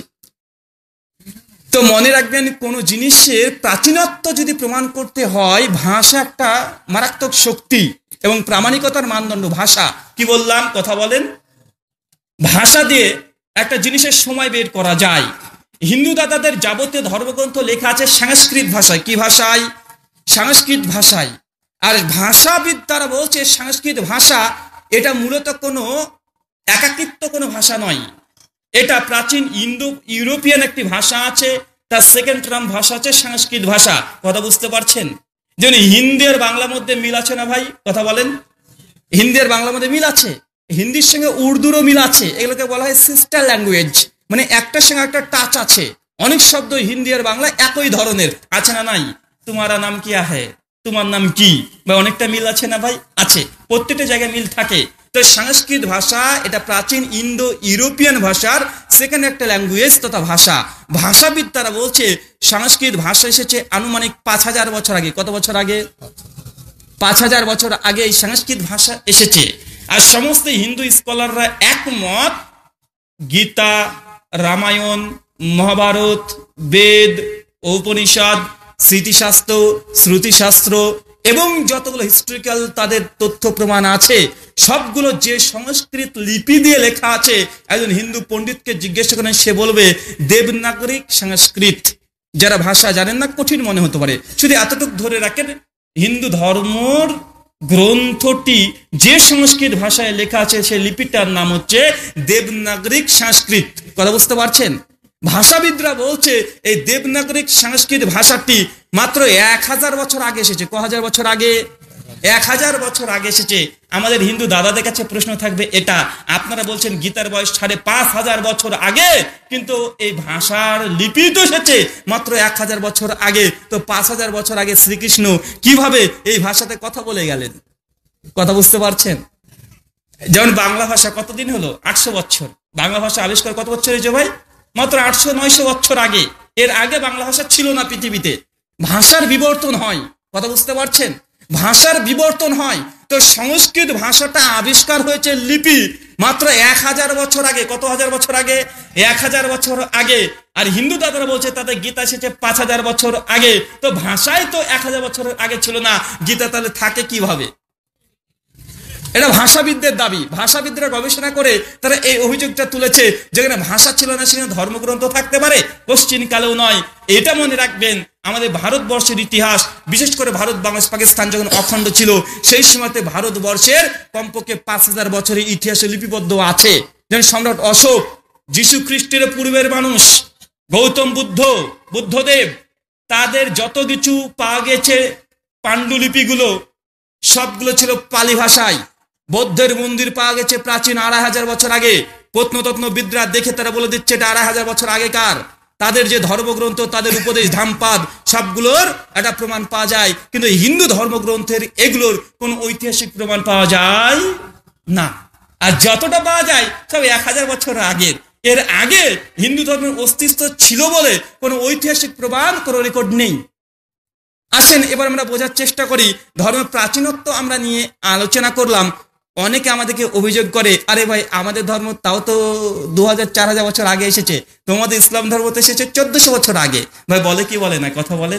তো মনে রাখবেন, কোনো জিনিসের প্রাচীনত্ব যদি প্রমাণ করতে হয়, ভাষা একটা মারাত্মক শক্তি এবং প্রামাণিকতার মানদণ্ড। ভাষা কি বললাম? কথা বলেন। ভাষা দিয়ে একটা জিনিসের সময় বের করা যায়। হিন্দু দাদাদের যাবতীয় ধর্মগ্রন্থ লেখা আছে সংস্কৃত ভাষায়। কি ভাষায়? সংস্কৃত ভাষায়। আর ভাষাবিদ তারা বলছে সংস্কৃত ভাষা এটা মূলত কোনো একাকিত্ব কোনো ভাষা নয়, এটা প্রাচীন ইন্দো ইউরোপিয়ান একটি ভাষা আছে, তার সেকেন্ড টার্ম ভাষা আছে সংস্কৃত ভাষা। কথা বুঝতে পারছেন? যেমন হিন্দি আর বাংলার মধ্যে মিল আছে না ভাই? কথা বলেন। হিন্দি আর বাংলার মধ্যে মিল আছে, হিন্দির সঙ্গে উর্দুরও মিল আছে। এগুলোকে বলা হয় সিস্টার ল্যাঙ্গুয়েজ, মানে একটার সঙ্গে একটা টাচ আছে। অনেক শব্দ হিন্দি আর বাংলা একই ধরনের, আছে না নাই? তোমারা নাম কি আহে, তোমার নাম কি, বা অনেকটা মিল আছে না ভাই? আছে, প্রত্যেকটা জায়গায় মিল থাকে। তো সংস্কৃত ভাষা এটা প্রাচীন ইন্দো ইউরোপিয়ান ভাষার সেকেন্ড একটা ল্যাঙ্গুয়েজ তথা ভাষা। ভাষাবিদ তারা বলছে সংস্কৃত ভাষা এসেছে আনুমানিক 5000 বছর আগে। কত বছর আগে? 5000 বছর আগে এই সংস্কৃত ভাষা এসেছে। আর সমস্ত হিন্দু স্কলাররা একমত, গীতা, রামায়ণ, মহাভারত, বেদ, উপনিষদ, স্মৃতিশাস্ত্র, শ্রুতিশাস্ত্র এবং যতগুলো হিস্ট্রিক্যাল তাদের তথ্য প্রমাণ আছে, সবগুলো যে সংস্কৃত লিপি দিয়ে লেখা আছে, একজন হিন্দু পণ্ডিতকে জিজ্ঞেস করেন, সে বলবে দেবনাগরিক সংস্কৃত। যারা ভাষা জানেন না, কঠিন মনে হতে পারে, শুধু এতটুকু ধরে রাখেন, হিন্দু ধর্মর গ্রন্থটি যে সংস্কৃত ভাষায় লেখা আছে সেই লিপিটার নাম হচ্ছে দেবনাগরিক সংস্কৃত। কথা বুঝতে পারছেন? ভাষাবিদরা বলছে এই দেবনাগরিক সংস্কৃত ভাষাটি মাত্র 1000 বছর আগে এসেছে। ক হাজার বছর আগে? 1000 বছর আগে এসেছে। আমাদের হিন্দু দাদাদের কাছে প্রশ্ন থাকবে এটা, আপনারা বলছেন গীতার বয়স 5500 বছর আগে, কিন্তু এই ভাষার লিপি তো এসেছে মাত্র 1000 বছর আগে। তো 5000 বছর আগে শ্রীকৃষ্ণ কিভাবে এই ভাষাতে কথা বলে গেলেন? কথা বুঝতে পারছেন? যেমন বাংলা ভাষা কতদিন হলো? 800 বছর। বাংলা ভাষা আবিষ্কার কত বছর হয়েছে ভাই? মাত্র 800-900 বছর আগে। এর আগে বাংলা ভাষা ছিল না পৃথিবীতে। ভাষার বিবর্তন হয়। কথা বুঝতে পারছেন? ভাষার বিবর্তন হয়। তো সংস্কৃত ভাষাটা আবিষ্কার হয়েছে লিপি মাত্র 1000 বছর আগে। কত হাজার বছর আগে? 1000 বছর আগে। আর হিন্দু দাদারা বলছে তাদের গীতা এসেছে 5000 বছর আগে। তো ভাষাই তো 1000 বছর আগে ছিল না, গীতা তাহলে থাকে কিভাবে? এটা ভাষাবিদদের দাবি। ভাষাবিদরা গবেষণা করে তারা এই অভিযোগটা তুলেছে, যেখানে ভাষা ছিল না সেখানে ধর্মগ্রন্থ থাকতে পারে? কোশ্চিন কালেও নয়। এটা মনে রাখবেন, আমাদের ভারতবর্ষের ইতিহাস, বিশেষ করে ভারত, বাংলাদেশ, পাকিস্তান যখন অখণ্ড ছিল, সেই সময়তে ভারতবর্ষের কমপক্ষে 5000 বছরের ইতিহাসে লিপিবদ্ধ আছে। যেমন সম্রাট অশোক, যীশু খ্রিস্টের পূর্বের মানুষ, গৌতম বুদ্ধ, বুদ্ধদেব, তাদের যত কিছু পাওয়া গেছে পাণ্ডুলিপিগুলো সবগুলো ছিল পালি ভাষায়। বৌদ্ধের মন্দির পাওয়া গেছে প্রাচীন 2500 বছর আগে। প্রত্নতত্ত্ববিদরা দেখে তারা বলে দিচ্ছে এটা 2500 বছর আগেকার। তাদের যে ধর্মগ্রন্থ, তাদের উপদেশ, ধামপাদ, সবগুলোর একটা প্রমাণ পাওয়া যায়। কিন্তু হিন্দু ধর্মগ্রন্থের এগুলোর কোন ঐতিহাসিক প্রমাণ পাওয়া যায় না। আর যতটা পাওয়া যায় সব 1000 বছর আগের। এর আগে হিন্দু ধর্মের অস্তিত্ব ছিল বলে কোনো ঐতিহাসিক প্রমাণ, কোনো রেকর্ড নেই। আসেন এবার আমরা বোঝার চেষ্টা করি। ধর্মের প্রাচীনত্ব আমরা নিয়ে আলোচনা করলাম। অনেকে আমাদেরকে অভিযোগ করে, আরে ভাই আমাদের ধর্ম তাও তো 2000-4000 বছর আগে এসেছে, তোমাদের ইসলাম ধর্ম তো এসেছে 1400 বছর আগে। ভাই বলে কি বলে না? কথা বলেন।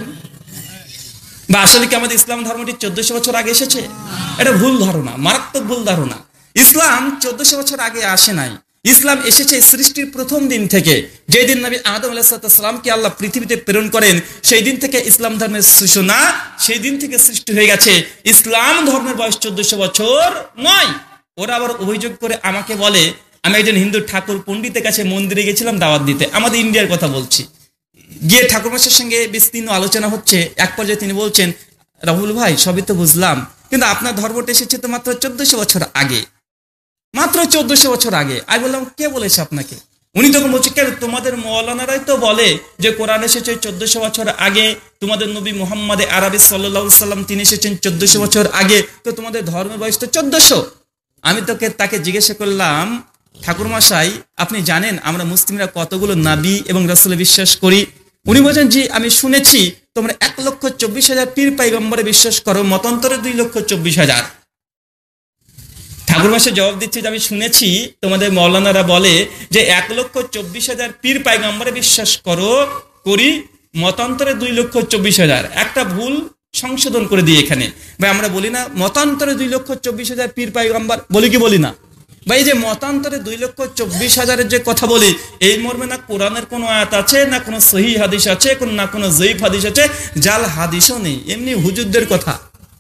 বা আসলে কি আমাদের ইসলাম ধর্মটি 1400 বছর আগে এসেছে? এটা ভুল ধারণা, মারাত্মক ভুল ধারণা। ইসলাম 1400 বছর আগে আসে নাই। ইসলাম এসেছে সৃষ্টির প্রথম দিন থেকে। যেই দিন নবী আদম আলাইহিস সালামকে আল্লাহ পৃথিবীতে প্রেরণ করেন, সেই দিন থেকে ইসলাম ধর্মের সূচনা, সেই দিন থেকে সৃষ্টি হয়ে গেছে। ইসলাম ধর্মের বয়স 1400 বছর নয়। ওরা আবার অভিযোগ করে আমাকে বলে, আমি একজন হিন্দু ঠাকুর পণ্ডিতের কাছে মন্দিরে গেছিলাম দাওয়াত দিতে, আমাদের ইন্ডিয়ার কথা বলছি, গিয়ে ঠাকুরমশাইয়ের সঙ্গে বিস্তীর্ণ আলোচনা হচ্ছে। এক পর্যায়ে তিনি বলছেন, রাহুল ভাই সবই তো বুঝলাম, কিন্তু আপনার ধর্মটা এসেছে তো মাত্র 1400 বছর আগে, মাত্র 1400 বছর আগে। আমি বললাম, কে বলেছে আপনাকে? উনি তখন বলছে, কেন তোমাদের মৌলানারাই তো বলে যে কোরআন এসেছে 1400 বছর আগে, তোমাদের নবী মুহাম্মদ আরবি সাল্লাল্লাহু আলাইহি সাল্লাম তিনি এসেছেন 1400 বছর আগে, তো তোমাদের ধর্মের বয়স তো 1400। আমি তাকে জিজ্ঞাসা করলাম, ঠাকুরমশাই আপনি জানেন আমরা মুসলিমরা কতগুলো নবী এবং রাসূলে বিশ্বাস করি? উনি বলছেন, জি আমি শুনেছি তোমরা 1,24,000 পীর পয়গম্বরে বিশ্বাস করো, মতান্তরে 2,24,000। ঠাকুরমশাই জবাব দিচ্ছে যে আমি শুনেছি তোমাদের মৌলানারা বলে যে 1,24,000 পীর পয়গম্বরে বিশ্বাস করি, মতান্তরে 2,24,000। একটা ভুল সংশোধন করে দিই এখানে ভাই, আমরা বলি না মতান্তরে 2,24,000 পীর পয়গম্বর, বলি কি বলি না ভাই? যে মতান্তরে 2,24,000 যে কথা বলি, এই মর্মে না কোরআনের কোনো আয়াত আছে, না কোনো সহিহ হাদিস আছে, না কোনো জয়ীফ হাদিস আছে, জাল হাদিসও নেই, এমনি হুজুরদের কথা।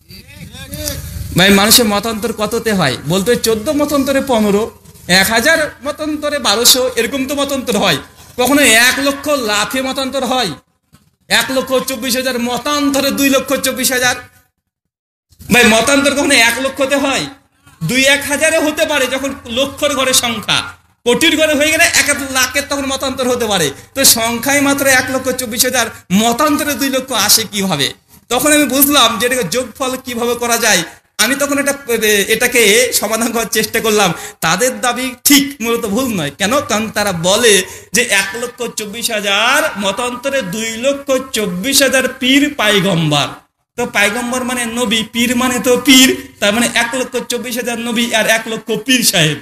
ভাই মানুষের মতান্তর কততে হয়? বলতে 14 মতান্তরে 15, 1000 মতান্তরে 1200, এরকম তো মতান্তর হয়। কখনো 1 লক্ষ লাফে মতান্তর হয়, 1,24,000 মতান্তরে 2,24,000। ভাই মতান্তর কখনো 1 লক্ষতে হয়, 2-1 হাজারে হতে পারে, যখন লক্ষর ঘরে সংখ্যা, কোটির ঘরে হয়ে গেলে 1 লাখের তখন মতান্তর হতে পারে। তো সংখ্যায় মাত্র 1,24,000, মতান্তরে 2 লক্ষ আসে কিভাবে? তখন আমি বুঝলাম যে এটাকে যোগফল কিভাবে করা যায়। আমি তখন এটাকে সমাধান করার চেষ্টা করলাম। তাদের দাবি ঠিক, মূলত ভুল নয়। কেন? কারণ তারা বলে যে 1,24,000 মতান্তরে 2,24,000 পীর পয়গম্বর। তো পয়গম্বর মানে নবী, পীর মানে তো পীর, তার মানে 1,24,000 নবী আর 1 লক্ষ পীর সাহেব,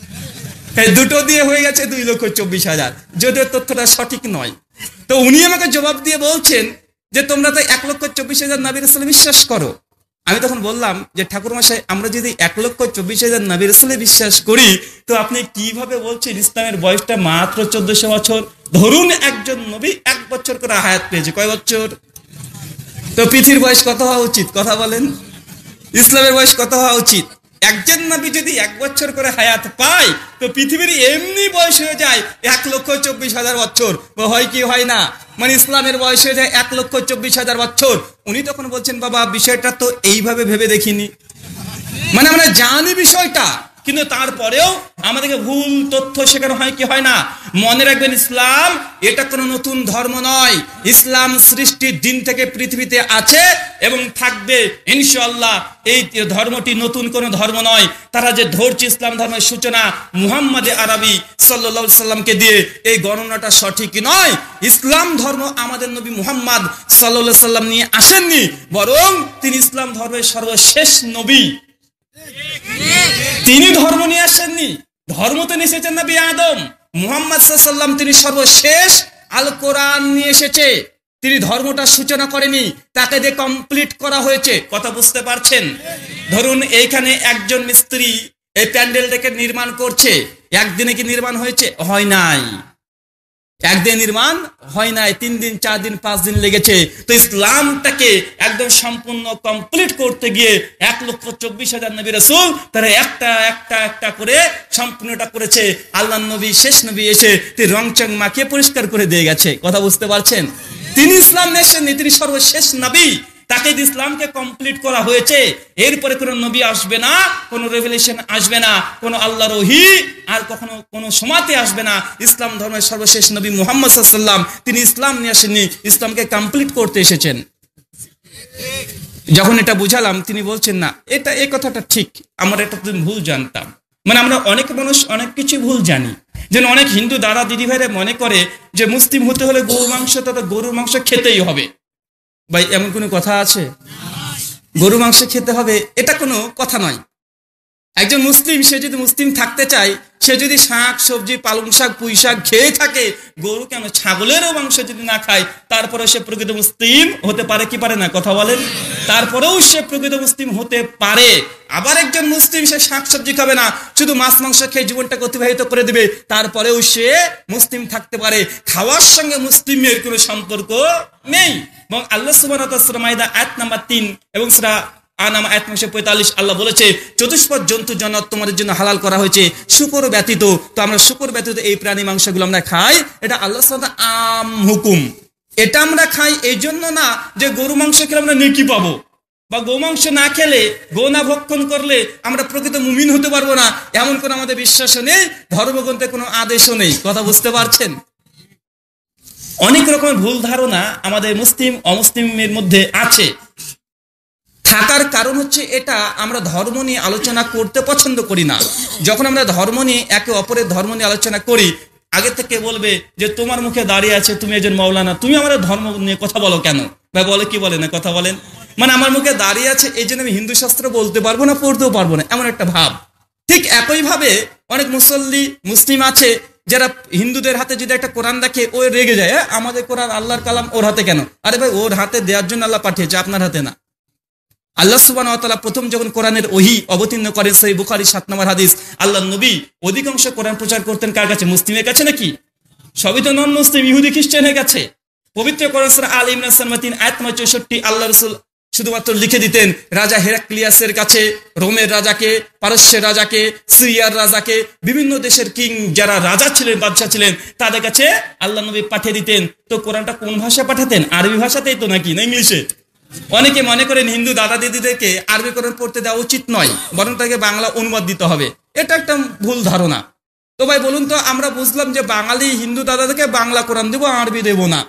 দুটো দিয়ে হয়ে গেছে 2,24,000। যদিও তথ্যটা সঠিক নয়। তো উনি আমাকে জবাব দিয়ে বলছেন যে তোমরা তো 1,24,000 নবী রাসূল বিশ্বাস করো। আমি তখন বললাম যে ঠাকুরমশাই আমরা যদি 1,24,000 নবী রাসূলে বিশ্বাস করি, তো আপনি কিভাবে বলছেন ইসলামের বয়সটা মাত্র 1400 বছর? ধরুন একজন নবী 1 বছর করে হায়াত পেয়েছে, কয় বছর? তো পৃথিবীর বয়স কত হওয়া উচিত? কথা বলেন, ইসলামের বয়স কত হওয়া উচিত? একজন নবী যদি 1 বছর করে হায়াত পায়, তো পৃথিবীর এমনি বয়স হয়ে যায় 1,24,000 বছর। হয় কি হয় না? মানে ইসলামের বয়স হয়ে যায় 1,24,000 বছর। উনি তখন বলছেন, বাবা বিষয়টা তো এইভাবে ভেবে দেখিনি। মানে আমরা জানি বিষয়টা, কিন্তু তারপরেও আমাদেরকে ভুল তথ্য শেখানো হয় কি হয় না? মনে রাখবেন, ইসলাম এটা কোনো নতুন ধর্ম নয়। ইসলাম সৃষ্টির দিন থেকে পৃথিবীতে আছে এবং থাকবে ইনশাআল্লাহ। এই ধর্মটি নতুন কোনো ধর্ম নয়। তারা যে ধরছে ইসলাম ধর্মের সূচনা মুহাম্মদ আরবি সাল্লাল্লাহু আলাইহি সাল্লামকে দিয়ে, এই গণনাটা সঠিক নয়। ইসলাম ধর্ম আমাদের নবী মুহাম্মদ সাল্লাল্লাহু আলাইহি সাল্লাম নিয়ে আসেননি, বরং তিনি ইসলাম ধর্মের সর্বশেষ নবী। তিনি ধর্ম নিয়ে আসেননি, ধর্ম তো নিয়ে এসেছেন নবী আদম। মুহাম্মদ সাল্লাল্লাহু আলাইহি সাল্লাম তিনি সর্বশেষ আল কোরআন নিয়ে এসেছে। তিনি ধর্মটা সূচনা করেনি, তাকে দিয়ে কমপ্লিট করা হয়েছে। কথা বুঝতে পারছেন? ধরুন এইখানে একজন মিস্ত্রি এই প্যান্ডেলটাকে নির্মাণ করছে, একদিনে কি নির্মাণ হয়েছে? হয় নাই। একদিন নির্মাণ হয় নাই, 3 দিন 4 দিন 5 দিন লেগেছে। তো ইসলামটাকে একদম সম্পূর্ণ কমপ্লিট করতে গিয়ে 1,24,000 নবী রাসূল তারা একটা করে সম্পূর্ণটা করেছে। আল্লাহর নবী, শেষ নবী এসে তিনি রংচং মাখিয়ে পরিষ্কার করে দিয়ে গেছে। কথা বুঝতে পারছেন? তিনি ইসলাম নেননি, তিনি সর্বশেষ নবী, তাকে ইসলামকে কমপ্লিট করা হয়েছে। এরপরে কোনো নবী আসবে না, কোনো রেভেলেশন আসবে না, কোনো আল্লাহর ওহী আর কখনো কোনো সময়তে আসবে না। ইসলাম ধর্মের সর্বশেষ নবী মুহাম্মদ সাল্লাল্লাহু আলাইহি ওয়াসাল্লাম তিনি ইসলাম নিয়ে আসেননি, ইসলামকে কমপ্লিট করতে এসেছেন। যখন এটা বুঝালাম, তিনি বলছেন না, এই কথাটা ঠিক, আমরা এটা ভুল জানতাম। মানে আমরা অনেক মানুষ অনেক কিছু ভুল জানি। যেন অনেক হিন্দু দাদা দিদি ভাইরা মনে করে যে মুসলিম হতে হলে গরুর মাংস, তথা গরুর মাংস খেতেই হবে। ভাই এমন কোনো কথা আছে? গরু মাংস খেতে হবে এটা কোনো কথা নয়। একজন মুসলিম, সে যদি মুসলিম থাকতে চায়, সে যদি শাক সবজি পালং শাক পুঁই শাক খেয়ে থাকে, গরু কেন ছাগলেরও মাংস যদি না খায়, তারপরে সে প্রকৃত মুসলিম হতে পারে কি পারে না? কথা বলেন। তারপরেও সে প্রকৃত মুসলিম হতে পারে। আবার একজন মুসলিম, সে শাক সবজি খাবে না, শুধু মাছ মাংস খেয়ে জীবনটাকে অতিবাহিত করে দিবে, তারপরেও সে মুসলিম থাকতে পারে। খাওয়ার সঙ্গে মুসলিমের কোনো সম্পর্ক নেই। এবং আল্লাহ সুবহানাহু ওয়া তাআলা সূরা মাইদা আয়াত নাম্বার 3 এবং সূরা আনাম আয়াত 45 আল্লাহ বলেছে, চতুষ্পদ জন্তু জানোয়ার তোমাদের জন্য হালাল করা হয়েছে শূকর ব্যতীত। তো আমরা শূকর ব্যতীত এই প্রাণী মাংসগুলো আমরা খাই, এটা আল্লাহ সুবহানাহু ওয়া তাআলা আম হুকুম। এটা আমরা খাই এই জন্য না যে গরু মাংস খেলে আমরা নেকি পাবো, বা গো মাংস না খেলে, গো না ভক্ষণ করলে আমরা প্রকৃত মুমিন হতে পারবো না, এমন কোনো আমাদের বিশ্বাসও নেই, ধর্মগ্রন্থে কোনো আদেশও নেই। কথা বুঝতে পারছেন? অনেক রকমের ভুল ধারণা আমাদের মুসলিম অমুসলিমের মধ্যে আছে। থাকার কারণ হচ্ছে এটা, আমরা ধর্ম নিয়ে আলোচনা করতে পছন্দ করি না। যখন আমরা ধর্ম নিয়ে একে অপরের ধর্ম নিয়ে আলোচনা করি, আগে থেকে বলবে যে তোমার মুখে দাঁড়িয়ে আছে, তুমি একজন মাওলানা, তুমি আমাদের ধর্ম নিয়ে কথা বলো কেন? ভাই বলে কি বলে না, কথা বলেন। মানে আমার মুখে দাঁড়িয়ে আছে এই জন্য আমি হিন্দু শাস্ত্র বলতে পারবো না, পড়তেও পারবো না, এমন একটা ভাব। ঠিক একইভাবে অনেক মুসলিম আছে যারা হিন্দুদের হাতে যদি একটা কোরআন দেখে ও রেগে যায়, আমাদের কোরআন আল্লাহর কালাম ওর হাতে কেন? আরে ভাই, ওর হাতে দেওয়ার জন্য আল্লাহ পাঠিয়েছে, আপনার হাতে না। আল্লাহ সুবহানাহু ওয়া তাআলা প্রথম যখন কোরআনের ওহী অবতীর্ণ করেন, সহিহ বুখারী 7 নম্বর হাদিস, আল্লাহ নবী অধিকাংশ কোরআন প্রচার করতেন কার কাছে? মুসলিমের কাছে নাকি? সবই তো নন মুসলিম, ইহুদি খ্রিস্টানের কাছে। পবিত্র কোরআন সূরা আল ইমরান 3 আয়াত 64 আল্লাহ রাসূল শুধুমাত্র লিখে দিতেন রাজা হেরাক্লিয়াসের কাছে, রোমের রাজাকে, পারস্যের রাজাকে, সিরিয়ার রাজাকে, বিভিন্ন দেশের কিং যারা রাজা ছিলেন, বাদশা ছিলেন, তাদের কাছে আল্লাহ নবী পাঠিয়ে দিতেন। তো কোরআনটা কোন ভাষায় পাঠাতেন? আরবি ভাষাতেই তো, নাকি না ইংলিশে? অনেকে মনে করেন হিন্দু দাদা দিদিদেরকে আরবি কোরআন পড়তে দেওয়া উচিত নয়, বরং তাকে বাংলা অনুবাদ দিতে হবে। এটা একটা ভুল ধারণা। তো ভাই বলুন তো, আমরা বুঝলাম যে বাঙালি হিন্দু দাদাদেরকে বাংলা কোরআন দেবো, আরবি দেবো না।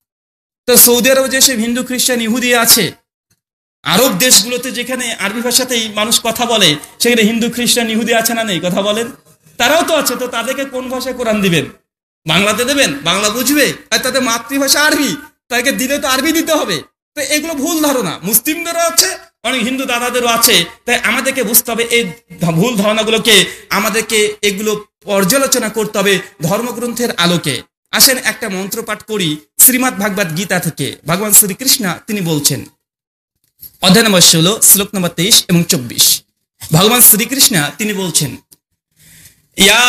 তো সৌদি আরবে যেসব হিন্দু খ্রিস্টান ইহুদি আছে, আরব দেশগুলোতে যেখানে আরবি ভাষাতেই মানুষ কথা বলে, সেখানে হিন্দু খ্রিস্টান ইহুদি আছে না নেই? কথা বলেন। তারাও তো আছে। তো তাদেরকে কোন ভাষায় কোরআন দিবেন? বাংলাতে দেবেন? বাংলা বুঝবে? আর তাদের মাতৃভাষা আরবি, তাদেরকে দিলে তো আরবি দিতে হবে। তো এগুলো ভুল ধারণা, মুসলিমদেরও আছে, অনেক হিন্দু দাদাদেরও আছে। তাই আমাদেরকে বুঝতে হবে এই ভুল ধারণাগুলোকে, আমাদেরকে এগুলো পর্যালোচনা করতে হবে ধর্মগ্রন্থের আলোকে। আসেন একটা মন্ত্র পাঠ করি শ্রীমদ্ ভাগবত গীতা থেকে। ভগবান শ্রীকৃষ্ণ তিনি বলছেন, অধ্যায় নম্বর 16 শ্লোক নম্বর 23 এবং 24। ভগবান শ্রীকৃষ্ণ তিনি বলছেন, ইয়া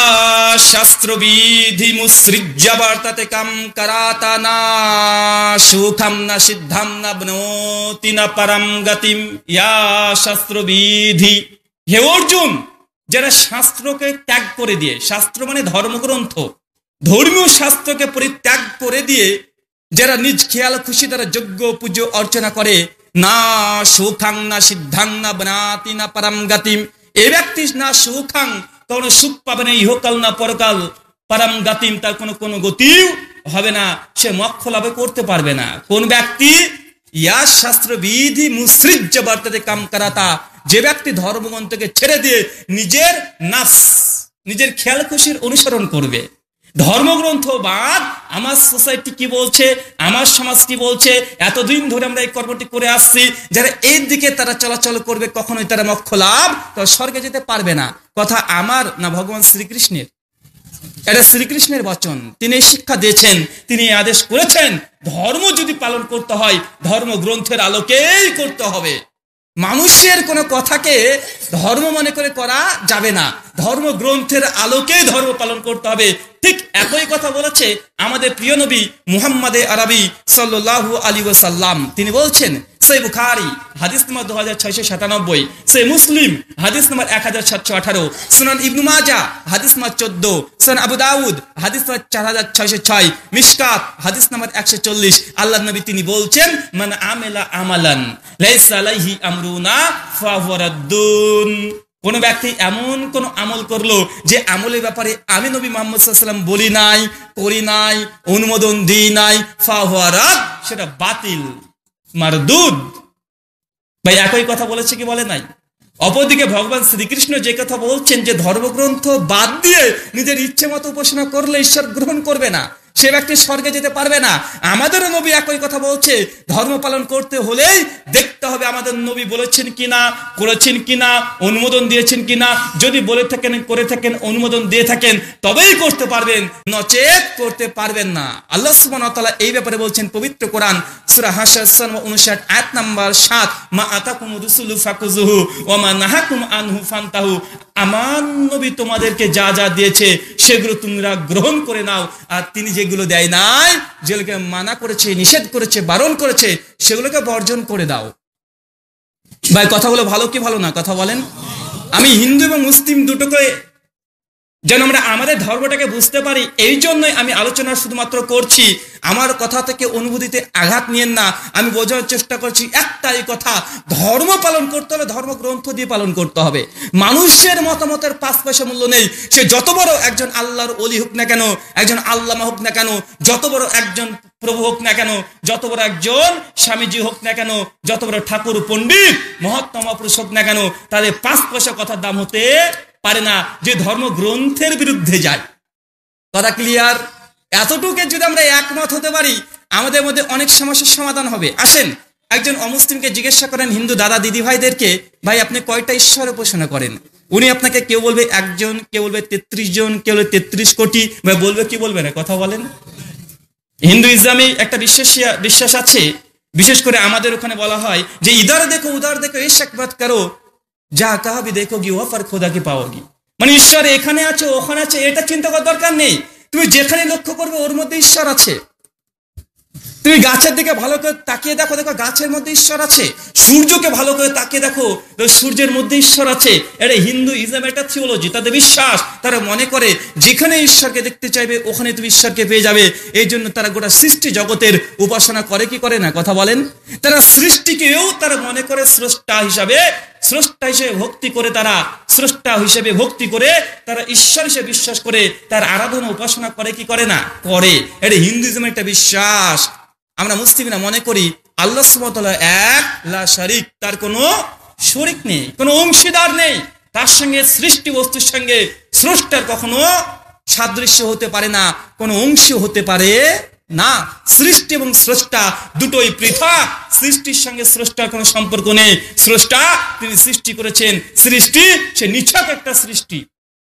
শাস্ত্রবিধি মুসৃজ্য বর্ততে কাম করাতা না সুখম না সিদ্ধম না বনোতি না পরম গতিম। ইয়া শাস্ত্রবিধি, হে অর্জুন, যারা শাস্ত্রকে ত্যাগ করে দিয়ে, শাস্ত্র মানে ধর্মগ্রন্থ, ধর্মীয় শাস্ত্রকে পরিত্যাগ করে দিয়ে যারা নিজ খেয়াল খুশি দ্বারা যজ্ঞ পুজো অর্চনা করে, না সুখাং না সিদ্ধাং না বনাতি না পরম গতিম, এ ব্যক্তি না সুখাং, কোনো সুখ পাবে না ইহকাল না পরকাল, পরম গতিম, তার কোনো গতিও হবে না, সে মোক্ষ লাভ করতে পারবে না। কোন ব্যক্তি? ইয়া শাস্ত্র বিধি মুসৃজ্য বর্ততে কাম করাতা, যে ব্যক্তি ধর্মগ্রন্থকে ছেড়ে দিয়ে নিজের নাফস, নিজের খেয়াল খুশির অনুসরণ করবে। ধর্মগ্রন্থ বাদ আমার সোসাইটি কি বলছে, আমার সমাজ কি বলছে, এতদিন ধরে আমরা এই কর্মটি করে আসছি, যারা এই দিকে তারা চলাচল করবে, কখনোই তারা মোক্ষ লাভ, তারা স্বর্গে যেতে পারবে না। কথা আমার না ভগবান শ্রীকৃষ্ণের? এটা শ্রীকৃষ্ণের বচন। তিনি শিক্ষা দিয়েছেন, তিনি আদেশ করেছেন, ধর্ম যদি পালন করতে হয় ধর্মগ্রন্থের আলোকেই করতে হবে। মানুষের কোনো কথাকে ধর্ম মনে করে করা যাবে না, ধর্মগ্রন্থের আলোকে ধর্ম পালন করতে হবে। ঠিক একই কথা বলেছে আমাদের প্রিয় নবী মুহাম্মদে আরবি সাল্লাল্লাহু আলাইহি ওয়াসাল্লাম। তিনি বলছেন, সহিহ বুখারী হাদিস নম্বর 2697, সহিহ মুসলিম হাদিস নম্বর 1718, সুনান ইবনে মাজাহ হাদিস নম্বর 14, সুনান আবু দাউদ হাদিস নম্বর 4606, মিশকাত হাদিস নম্বর 140। আল্লাহ নবী তিনি বলছেন, মান আমিলা আমালান লাইসা আলাইহি আমরুনা ফাহুয়া রাদ্দুন, কোন ব্যক্তি এমন কোন আমল করলো যে আমলের ব্যাপারে আমি নবী মুহাম্মদ সাল্লাল্লাহু আলাইহি ওয়াসাল্লাম বলি নাই, করি নাই, অনুমোদন দিই নাই, ফাহুয়া রাদ, সেটা বাতিল, মারদুদ। ভাই একই কথা বলেছে কি বলে নাই? অপরদিকে ভগবান শ্রীকৃষ্ণ যে কথা বলছেন যে ধর্মগ্রন্থ বাদ দিয়ে নিজের ইচ্ছে মতো উপাসনা করলে ঈশ্বর গ্রহণ করবে না, সে ব্যক্তি স্বর্গে যেতে পারবে না। আমাদেরও নবী একই কথা বলছে, ধর্ম পালন করতে হলেই দেখতে হবে আমাদের নবী বলেছেন কিনা, করেছেন কিনা, অনুমোদন দিয়েছেন কিনা। যদি বলে থাকেন, করে থাকেন, অনুমোদন দিয়ে থাকেন, তবেই করতে পারবেন, নচেত করতে পারবেন না। আল্লাহ সুবহানাহু ওয়া তাআলা এই ব্যাপারে বলছেন পবিত্র কোরআন সূরা হাশর 59 আয়াত নাম্বার 7, মা আতাকুম রাসূলু ফাকুযুহু ওয়া মা নাহাকুম আনহু ফান্তাহু, আমার নবী তোমাদেরকে যা যা দিয়েছে সেগুলো তোমরা গ্রহণ করে নাও, আর তিনি যেগুলো দেয় নাই, যেগুলোকে মানা করেছে, নিষেধ করেছে, বারণ করেছে, সেগুলোকে বর্জন করে দাও। ভাই কথাগুলো ভালো কি ভালো না? কথা বলেন। আমি হিন্দু এবং মুসলিম দুটোকে যেন আমরা আমাদের ধর্মটাকে বুঝতে পারি, এই জন্যই আমি আলোচনা শুধুমাত্র করছি। আমার কথা থেকে অনুভূতিতে আঘাত নিয়েন না। আমি বোঝার চেষ্টা করছি একটাই কথা, ধর্ম পালন করতে হলে ধর্মগ্রন্থ দিয়ে পালন করতে হবে। মানুষের মতামতের 5 পয়সা মূল্য নেই। সে যত বড় একজন আল্লাহর ওলি হোক না কেন, একজন আল্লামা হোক না কেন, যত বড় একজন প্রভু হোক না কেন, যত বড় একজন স্বামীজি হোক না কেন, যত বড় ঠাকুর পণ্ডিত মহাত্মা মহাপুরুষ হোক না কেন, তাদের 5 পয়সা কথার দাম হতে পারে না যে ধর্মগ্রন্থের বিরুদ্ধে যায়। কথা ক্লিয়ার? এতটুকু যদি আমরা একমত হতে পারি, আমাদের মধ্যে অনেক সমস্যার সমাধান হবে। আসেন, একজন অমুসলিমকে জিজ্ঞাসা করেন হিন্দু দাদা দিদি ভাইদেরকে, ভাই আপনি কয়টা ঈশ্বর উপাসনা করেন? উনি আপনাকে কেউ বলবে 1 জন, কেউ বলবে 33 জন, কেউ বলবে 33 কোটি, ভাই বলবে কি বলবে না? কথা বলেন। হিন্দু ইসলামে একটা বিশ্বাস আছে, বিশেষ করে আমাদের ওখানে বলা হয় যে ইধার দেখো উধার দেখো এই শাকবাত করো, যা কাহাবি দেখো গি ওয়াফার খোদা কি পাওগি। মানে ঈশ্বর এখানে আছে ওখানে আছে এটা চিন্তা করার দরকার নেই। তুমি যেখানে লক্ষ্য করবে ওর মধ্যে ঈশ্বর আছে। তুমি গাছের দিকে ভালো করে তাকিয়ে দেখো, দেখো গাছের মধ্যে ঈশ্বর আছে। সূর্যকে ভালো করে তাকিয়ে দেখো, সূর্যের মধ্যে ঈশ্বর আছে। এটা হিন্দু ইসলাম একটা থিওলজি, তাদের বিশ্বাস। তারা মনে করে যেখানে ঈশ্বরকে দেখতে চাইবে ওখানে তুমি ঈশ্বরকে পেয়ে যাবে। এই জন্য তারা গোটা সৃষ্টি জগতের উপাসনা করে কি করে না? কথা বলেন। তারা সৃষ্টিকেও তারা মনে করে স্রষ্টা হিসাবে ভক্তি করে, তারা স্রষ্টা হিসেবে ভক্তি করে, তারা ঈশ্বর হিসেবে বিশ্বাস করে, তার আরাধনা উপাসনা করে কি করে না? করে। এটা হিন্দুইজমের একটা বিশ্বাস। আমরা মুসলিমরা মনে করি আল্লাহ সুবহানাহু ওয়া তাআলা এক, লা শারিক, তার কোনো শরীক নেই, কোনো অংশীদার নেই। তার সঙ্গে সৃষ্টি বস্তুর সঙ্গে স্রষ্টার কখনো সাদৃশ্য হতে পারে না, কোনো অংশ হতে পারে না। সৃষ্টি এবং স্রষ্টা দুটোই পৃথক। সৃষ্টির সঙ্গে স্রষ্টার কোনো সম্পর্ক নেই। স্রষ্টা তিনি সৃষ্টি করেছেন, সৃষ্টি সে নিছক একটা সৃষ্টি।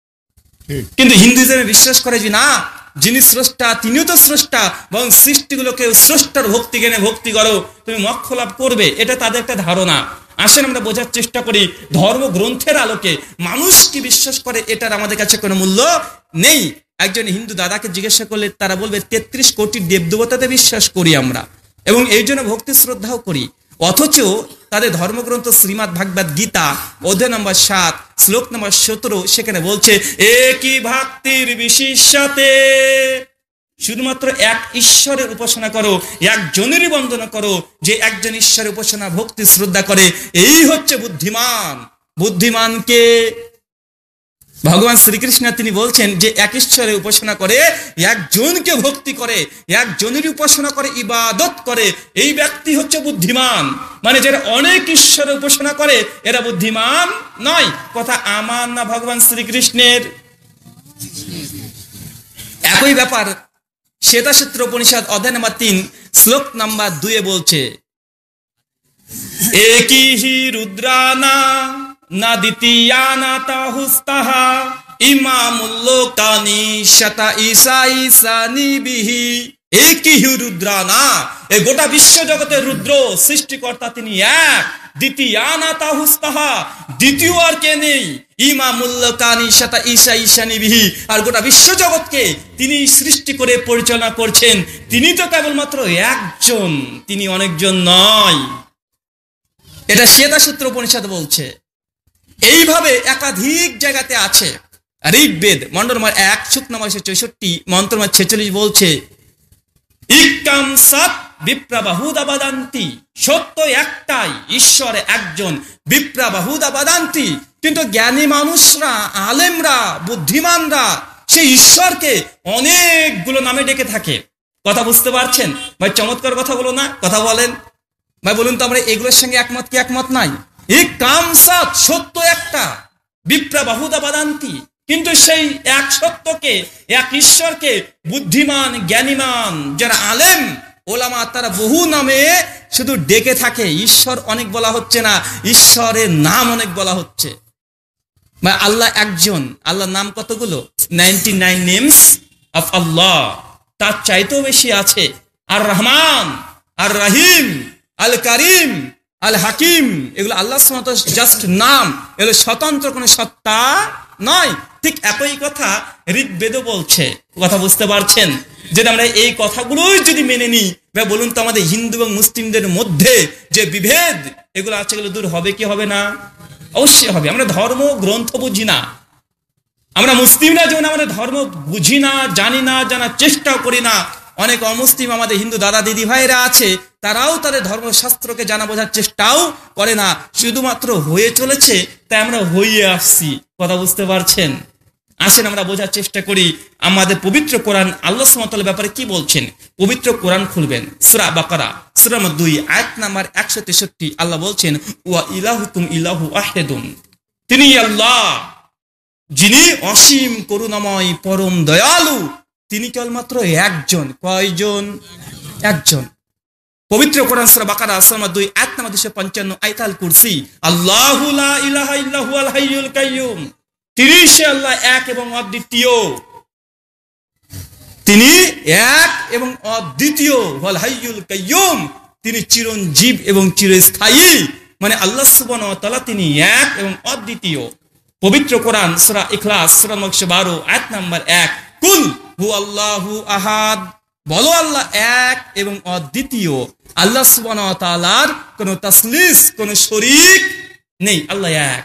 কিন্তু হিন্দুইজমে বিশ্বাস করে যে না, যিনি স্রষ্টা তিনিও তো স্রষ্টা, বরং সৃষ্টিগুলোকে স্রষ্টার ভক্তি জ্ঞানে ভক্তি করো, তুমি মোক্ষ লাভ করবে। এটা তাদের একটা ধারণা। আসেন আমরা বোঝার চেষ্টা করি ধর্মগ্রন্থের আলোকে মানুষ কি বিশ্বাস করে এটার আমাদের কাছে কোনো মূল্য নেই। একজন হিন্দু দাদাকে জিজ্ঞাসা করলে তারা বলবে 33 কোটি দেবদেবতাতে বিশ্বাস করি আমরা, এবং এই জন্য ভক্তি শ্রদ্ধাও করি। অথচ তাদের ধর্মগ্রন্থ শ্রীমদ্ ভাগবত গীতা অধ্যায় নম্বর 7 শ্লোক নম্বর 17 সেখানে বলছে একই ভক্তির বিশেষতে, শুধুমাত্র এক ঈশ্বরের উপাসনা করো, একজনেরই বন্দনা করো, যে একজন ঈশ্বরের উপাসনা ভক্তি শ্রদ্ধা করে এই হচ্ছে বুদ্ধিমান। বুদ্ধিমানকে ভগবান শ্রীকৃষ্ণ তিনি বলছেন যে এক ঈশ্বরের উপাসনা করে, একজনকে ভক্তি করে, একজনেরই উপাসনা করে, ইবাদত করে, এই ব্যক্তি হচ্ছে বুদ্ধিমান। মানে যারা অনেক ঈশ্বরের উপাসনা করে এরা বুদ্ধিমান নয়। কথা আমার না ভগবান শ্রীকৃষ্ণের? একই ব্যাপার শ্বেতাসূত্র উপনিষদ অধ্যায় নম্বর 3 শ্লোক নম্বর 2 বলছে একই হি রুদ্রানা না দ্বিতীয়া না তাহুস্তাহা ইমামুল্লোকানি শতা ঈসা ঈসানি বিহি। একই হি রুদ্রানা, এই গোটা বিশ্ব জগতের রুদ্র সৃষ্টিকর্তা তিনি এক, দ্বিতীয়া না তাহুস্তাহা, দ্বিতীয় আর কে নেই। ইমামুল্লোকানি শতা ঈসা ঈসানি বিহি, আর গোটা বিশ্ব জগৎকে তিনি সৃষ্টি করে পরিচালনা করছেন। তিনি তো কেবলমাত্র একজন, তিনি অনেকজন নয়। এটা শ্বেতাসূত্র উপনিষদ বলছে। এইভাবে একাধিক জায়গাতে আছে। ঋগ্বেদ মন্ডল নম্বর 1 সূক্ত নম্বর 64 মন্ত্র নম্বর 46 বলছে ইক্কাম সৎ বিপ্রা বাহুদা বাদান্তি, সত্য একটাই, ঈশ্বর একজন, বিপ্রা বাহুদা বাদান্তি। কিন্তু জ্ঞানী মানুষরা, আলেমরা, বুদ্ধিমানরা সেই ঈশ্বরকে অনেকগুলো নামে ডেকে থাকে। কথা বুঝতে পারছেন ভাই? চমৎকার কথা বলো না? কথা বলেন ভাই, বলুন তো আমরা এগুলোর সঙ্গে একমত কি একমত নাই? এই কাম সৎ, সত্য একটা, বিপ্রা বাহুদা বাদান্তি। কিন্তু সেই এক সত্যকে, এক ঈশ্বরকে বুদ্ধিমান, জ্ঞানীমান, যারা আলেম ওলামা, তারা বহু নামে শুধু ডেকে থাকে। ঈশ্বর অনেক বলা হচ্ছে না, ঈশ্বরের নাম অনেক বলা হচ্ছে। ভাই আল্লাহ একজন, আল্লাহর নাম কতগুলো? 99 নেমস অফ আল্লাহ, তার চাইতেও বেশি আছে। আর রহমান, আর রহিম, আল করিম, আল হাকিম, এগুলো আল্লাহ জাস্ট নাম, এগুলো স্বতন্ত্র কোনো সত্তা নয়। ঠিক একই কথা ঋগ্বেদও বলছে। কথা বুঝতে পারছেন? যদি আমরা এই কথাগুলোই যদি মেনে নিই, বলুন তো আমাদের হিন্দু এবং মুসলিমদের মধ্যে যে বিভেদ এগুলো আছে, এগুলো দূর হবে কি হবে না? অবশ্যই হবে। আমরা ধর্ম গ্রন্থ বুঝি না। আমরা মুসলিমরা যেমন আমাদের ধর্ম বুঝি না, জানি না, জানার চেষ্টাও করি না, অনেক অমুসলিম আমাদের হিন্দু দাদা দিদি ভাইরা আছে, তারাও তাদের ধর্মশাস্ত্রকে জানা বোঝার চেষ্টাও করে না, শুধুমাত্র হয়ে চলেছে, তাই আমরা হইয়ে আসছি। কথা বুঝতে পারছেন? আসেন আমরা বোঝার চেষ্টা করি আমাদের পবিত্র কোরআন আল্লাহ সুবহানাহু ওয়া তাআলা ব্যাপারে কি বলছেন। পবিত্র কোরআন খুলবেন, সূরা বাকারা সূরা নম্বর 2 আয়াত নাম্বার 163। আল্লাহ বলছেন, ওয়া ইলাহুকুম ইলাহু ওয়াহিদুন, তিনি আল্লাহ যিনি অসীম করুণাময় পরম দয়ালু, তিনি কেবলমাত্র একজন। কয়জন? একজন। পবিত্র কোরআন সূরা বাকারা সূরা নম্বর 2 আয়াত নম্বর 255 আয়াতুল কুরসি, আল্লাহু লা ইলাহা ইল্লা হুয়াল হাইয়ুল কাইয়্যুম, তিনি সে আল্লাহ এক এবং অদ্বিতীয়, তিনি এক এবং অদ্বিতীয়, ওয়াল হাইয়ুল কাইয়্যুম, তিনি চিরঞ্জীব এবং চিরস্থায়ী। মানে আল্লাহ সুবহানাহু ওয়া তাআলা তিনি এক এবং অদ্বিতীয়। পবিত্র কোরআন সূরা ইখলাস সূরা নম্বর 12 আয়াত নাম্বার 1, কুল হুয়াল্লাহু আহাদ, বলো আল্লাহ এক এবং অদ্বিতীয়। আল্লাহ সুবহানাহু ওয়া তাআলার কোনো তাসলিস, কোনো শরীক নেই, আল্লাহ এক।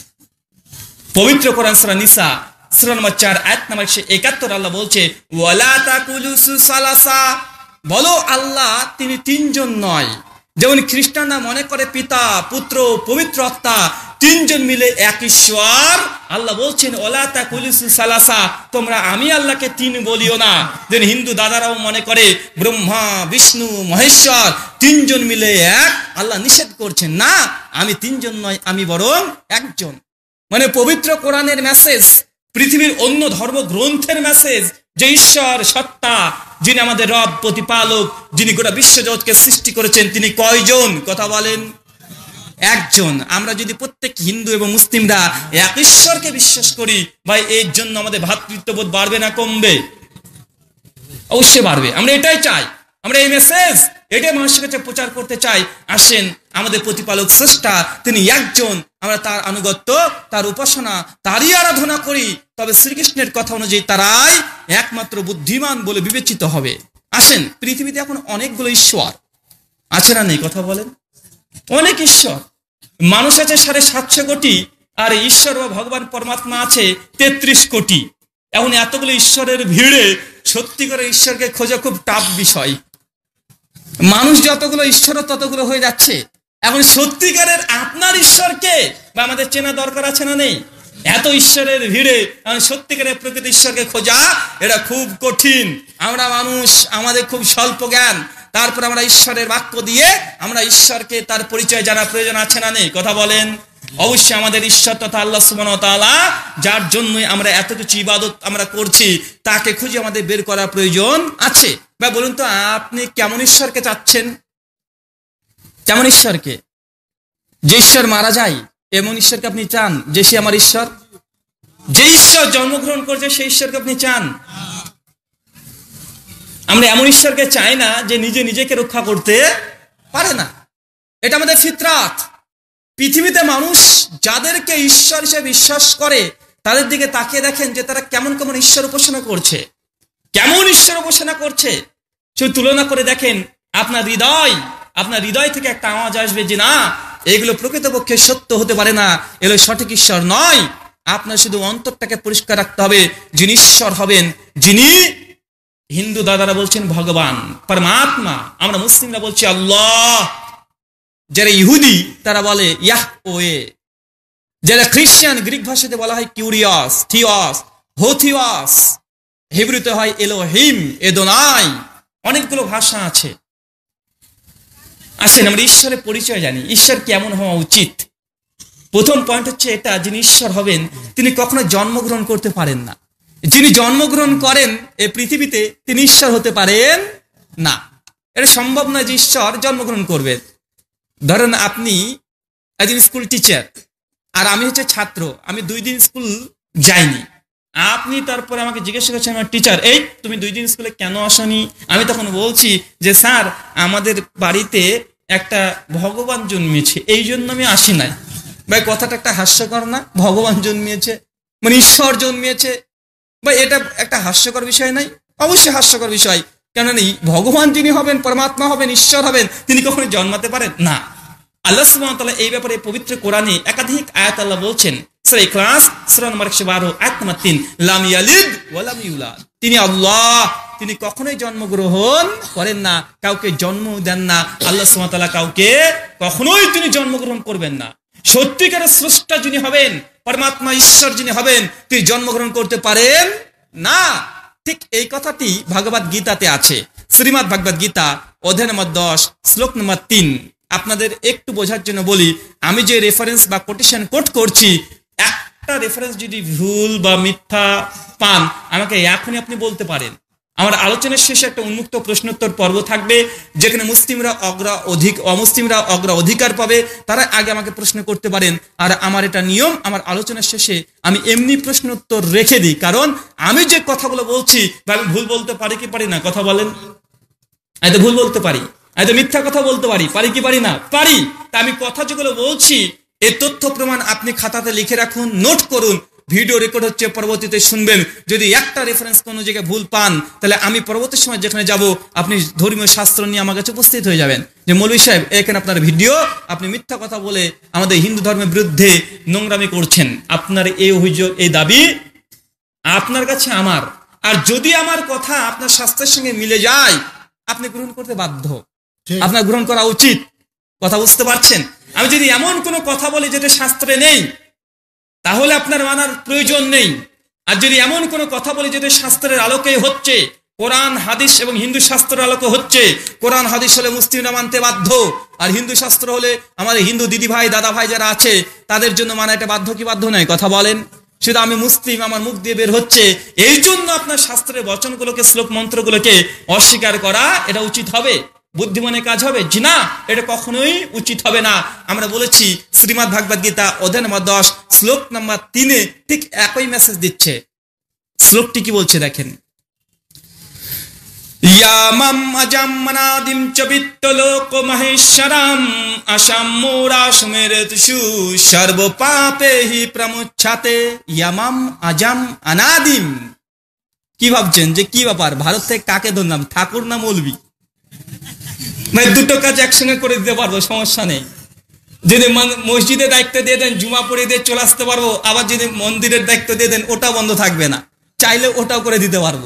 পবিত্র কোরআন সূরা নিসা সূরা নম্বর 4 আয়াত নম্বর 71 আল্লাহ বলছে, ওয়ালা তাকুলু সালাসা, বলো আল্লাহ তিনি তিনজন নয়। যেমন খ্রিস্টানরা মনে করে পিতা পুত্র পবিত্র আত্মা তিনজন মিলে এক ঈশ্বর, আল্লাহ বলছেন ওয়ালা তাকুলু সালাসা, তোমরা আমি আল্লাহকে তিন বলিও না। যেন হিন্দু দাদারাও মনে করে ব্রহ্মা বিষ্ণু মহেশ্বর তিনজন মিলে এক, আল্লাহ নিষেধ করছেন না, আমি তিনজন নয়, আমি বরং একজন। মানে পবিত্র কোরআনের মেসেজ, পৃথিবীর অন্য ধর্মগ্রন্থের মেসেজ, যে ঈশ্বর সত্তা, যিনি আমাদের রব প্রতিপালক, যিনি গোটা বিশ্বজগৎকে সৃষ্টি করেছেন, তিনি কয়জন? কথা বলেন, একজন। আমরা যদি প্রত্যেক হিন্দু এবং মুসলিমরা এক ঈশ্বরকে বিশ্বাস করি, ভাই এর জন্য আমাদের ভ্রাতৃত্ববোধ বাড়বে না কমবে? অবশ্যই বাড়বে। আমরা এটাই চাই, আমরা এই মেসেজ এটাই মানুষের কাছে প্রচার করতে চাই। আসেন আমাদের প্রতিপালক স্রষ্টা তিনি একজন, আমরা তার আনুগত্য, তার উপাসনা, তারই আরাধনা করি, তবে শ্রীকৃষ্ণের কথা অনুযায়ী তারাই একমাত্র বুদ্ধিমান বলে বিবেচিত হবে। আসেন, পৃথিবীতে এখন অনেকগুলো ঈশ্বর আছে না নেই? কথা বলেন। অনেক ঈশ্বর, মানুষ আছে 750 কোটি, আর ঈশ্বর বা ভগবান পরমাত্মা আছে 33 কোটি। এখন এতগুলো ঈশ্বরের ভিড়ে সত্যি করে ঈশ্বরকে খোঁজা খুব টাফ বিষয়। মানুষ যতগুলো ঈশ্বর ততগুলো হয়ে যাচ্ছে। এখন সত্যিকারের আপনার ঈশ্বরকে বা আমাদের চেনা দরকার আছে না নেই? এত ঈশ্বরের ভিড়ে সত্যিকারের প্রকৃত ঈশ্বরকে খোঁজা এটা খুব কঠিন। আমরা মানুষ, আমাদের খুব স্বল্প জ্ঞান, তারপর আমরা ঈশ্বরের বাক্য দিয়ে আমরা ঈশ্বরকে তার পরিচয় জানা প্রয়োজন আছে না নেই? কথা বলেন। অবশ্যই আমাদের ঈশ্বর তথা আল্লাহ সুবহানাহু ওয়া তাআলা, যার জন্যই আমরা এত কিছু ইবাদত আমরা করছি, তাকে খুঁজে আমাদের বের করার প্রয়োজন আছে। বা বলুন তো, আপনি কেমন ঈশ্বরকে চাচ্ছেন? কেমন ঈশ্বরকে? যে ঈশ্বর মারা যায় এমন ঈশ্বরকে আপনি চান যে সে আমার ঈশ্বর? যে ঈশ্বর জন্মগ্রহণ করছে সেই ঈশ্বরকে আপনি চান? আমরা এমন ঈশ্বরকে চাই না যে নিজে নিজেকে রক্ষা করতে পারে না। এটা আমাদের ফিতরাত। পৃথিবীতে মানুষ যাদেরকে ঈশ্বর হিসেবে বিশ্বাস করে তাদের দিকে তাকিয়ে দেখেন যে তারা কেমন কেমন ঈশ্বর উপাসনা করছে, কেমন ঈশ্বর উপাসনা করছে। সেই তুলনা করে দেখেন, আপনার হৃদয় থেকে একটা আওয়াজ আসবে যে না, এগুলো প্রকৃতপক্ষে সত্য হতে পারে না, এগুলো সঠিক ঈশ্বর নয়। আপনার শুধু অন্তরটাকে পরিষ্কার রাখতে হবে। যিনি ঈশ্বর হবেন, যিনি হিন্দু দাদারা বলছেন ভগবান পরমাত্মা, আমরা মুসলিমরা বলছি আল্লাহ, যারা ইহুদি তারা বলে ইয়াহওয়ে, যারা খ্রিস্টান গ্রিক ভাষাতে বলা হয় কিউরিয়াস, থিওস, হোথিওস, হিব্রুতে হয় এলোহিম, এদোনাই, অনেকগুলো ভাষা আছে। আসেন আমরা ঈশ্বরের পরিচয় জানি, ঈশ্বর কেমন হওয়া উচিত। প্রথম পয়েন্ট হচ্ছে এটা, যিনি ঈশ্বর হবেন তিনি কখনো জন্মগ্রহণ করতে পারেন না। যিনি জন্মগ্রহণ করেন এই পৃথিবীতে তিনি ঈশ্বর হতে পারেন না। এটা সম্ভব নয় যে ঈশ্বর জন্মগ্রহণ করবে। ধরেন আপনি একজন স্কুল টিচার আর আমি হচ্ছে ছাত্র, আমি 2 দিন স্কুল যাইনি, আপনি তারপরে আমাকে জিজ্ঞাসা করছেন আমার টিচার, এই তুমি 2 দিন স্কুলে কেন আসনি? আমি তখন বলছি যে স্যার আমাদের বাড়িতে একটা ভগবান জন্মেছে, এই জন্য আমি আসি নাই। ভাই কথাটা একটা হাস্যকর না? ভগবান জন্মিয়েছে মানে ঈশ্বর জন্মিয়েছে, ভাই এটা একটা হাস্যকর বিষয় নাই? অবশ্যই হাস্যকর বিষয়। কেননা ভগবান যিনি হবেন, পরমাত্মা হবেন, ঈশ্বর হবেন, তিনি কখনো জন্মাতে পারেন না। আল্লাহ সুবহানাহু ওয়া তাআলা এই ব্যাপারে পবিত্র কোরআনে একাধিক আয়াত আল্লাহ বলছেন। সূরা ইখলাস সূরা নম্বর 112 আয়াত নম্বর 3, লাম ইয়ালিদ ওয়া লাম ইউলাদ, তিনি আল্লাহ, তিনি কখনোই জন্মগ্রহণ করেন না, কাউকে জন্ম দেন না। আল্লাহ সুবহানাহু ওয়া তাআলা কাউকে কখনোই তিনি জন্মগ্রহণ করবেন না। সত্যিকারের স্রষ্টা যিনি হবেন, পরমাত্মা ঈশ্বর যিনি হবেন, তিনি জন্মগ্রহণ করতে পারেন না। ঠিক এই কথাটি ভগবদ গীতাতে আছে। শ্রীমদ্ ভগবদ গীতা অধ্যায় নম্বর 10 শ্লোক নম্বর 3। আপনাদের একটু বোঝার জন্য বলি, আমি যে রেফারেন্স বা কোটেশন কোট করছি, একটা রেফারেন্স যদি ভুল বা মিথ্যা পান আমাকে এখনই আপনি বলতে পারেন। আমার আলোচনার শেষে একটা উন্মুক্ত প্রশ্নোত্তর পর্ব থাকবে, যেখানে মুসলিমরা অমুসলিমরা অগ্রাধিকার পাবে। তারা আগে আমাকে প্রশ্ন করতে পারেন। আর আমার এটা নিয়ম, আমার আলোচনার শেষে আমি এমনি প্রশ্নোত্তর রেখে দিই, কারণ আমি যে কথাগুলো বলছি আমি ভুল বলতে পারি কি পারি না? কথা বলেন। আমি তো ভুল বলতে পারি, আমি তো মিথ্যা কথা বলতে পারি কি পারি না? পারি। তা আমি কথা যেগুলো বলছি, এই তথ্য প্রমাণ আপনি খাতাতে লিখে রাখুন, নোট করুন। ভিডিও রেকর্ড হচ্ছে, পরবর্তীতে শুনবেন। যদি একটা রেফারেন্স কোনো জায়গায় ভুল পান, তাহলে আমি পরবর্তী সময় যেখানে যাব, আপনি ধর্মীয় শাস্ত্র নিয়ে আমার কাছে উপস্থিত হয়ে যাবেন যে মৌলভী সাহেব, এখানে আপনার ভিডিও, আপনি মিথ্যা কথা বলে আমাদের হিন্দু ধর্মের বিরুদ্ধে নোংরামি করছেন। আপনার এই অভিযোগ, এই দাবি আপনার কাছে আমার। আর যদি আমার কথা আপনার শাস্ত্রের সঙ্গে মিলে যায়, আপনি গ্রহণ করতে বাধ্য, আপনার গ্রহণ করা উচিত। কথা বুঝতে পারছেন? আমি যদি এমন কোনো কথা বলি যেটা শাস্ত্রে নেই, তাহলে আপনার মানার প্রয়োজন নেই। আর যদি এমন কোনো কথা বলি যেটা শাস্ত্রের আলোকে হচ্ছে, কোরআন হাদিস এবং হিন্দু শাস্ত্রের আলোকে হচ্ছে, কোরআন হাদিস হলে মুসলিমরা মানতে বাধ্য, আর হিন্দু শাস্ত্র হলে আমাদের হিন্দু দিদি ভাই দাদা ভাই যারা আছে তাদের জন্য মানা এটা বাধ্য কি বাধ্য নয়? কথা বলেন। শুধু আমি মুসলিম, আমার মুখ দিয়ে বের হচ্ছে, এই জন্য আপনার শাস্ত্রের বচনগুলোকে, শ্লোক মন্ত্রগুলোকে অস্বীকার করা এটা উচিত হবে? বুদ্ধিমানের কাজ হবে? জি না, এটা কখনোই উচিত হবে না। আমরা বলেছি শ্রীমদ্ ভাগবত গীতা অধ্যায় নম্বর 10 শ্লোক নম্বর 3 ঠিক একই মেসেজ দিচ্ছে। শ্লোকটি কি বলছে দেখেন, ইয়ামাম আজাম মনাদিম চ বিত্তলোক মহেশ্বরম আসাম্মোরাসমেরতসু সর্ব পাপেহি প্রমুচ্ছাতে। ইয়ামাম আজাম অনাদিম। কি ভাবছেন যে কি ব্যাপার? ভারত থেকে কাকে ধরলাম, ঠাকুর না মৌলবি? মানে দুটো কাজ একসঙ্গে করে দিতে পারবো, সমস্যা নেই। যদি মসজিদের দায়িত্ব দিয়ে দেন, জুমা পড়ে দিয়ে চলে আসতে পারবো। আবার যদি মন্দিরের দায়িত্ব দিয়ে দেন, ওটা বন্ধ থাকবে না, চাইলে ওটাও করে দিতে পারবো।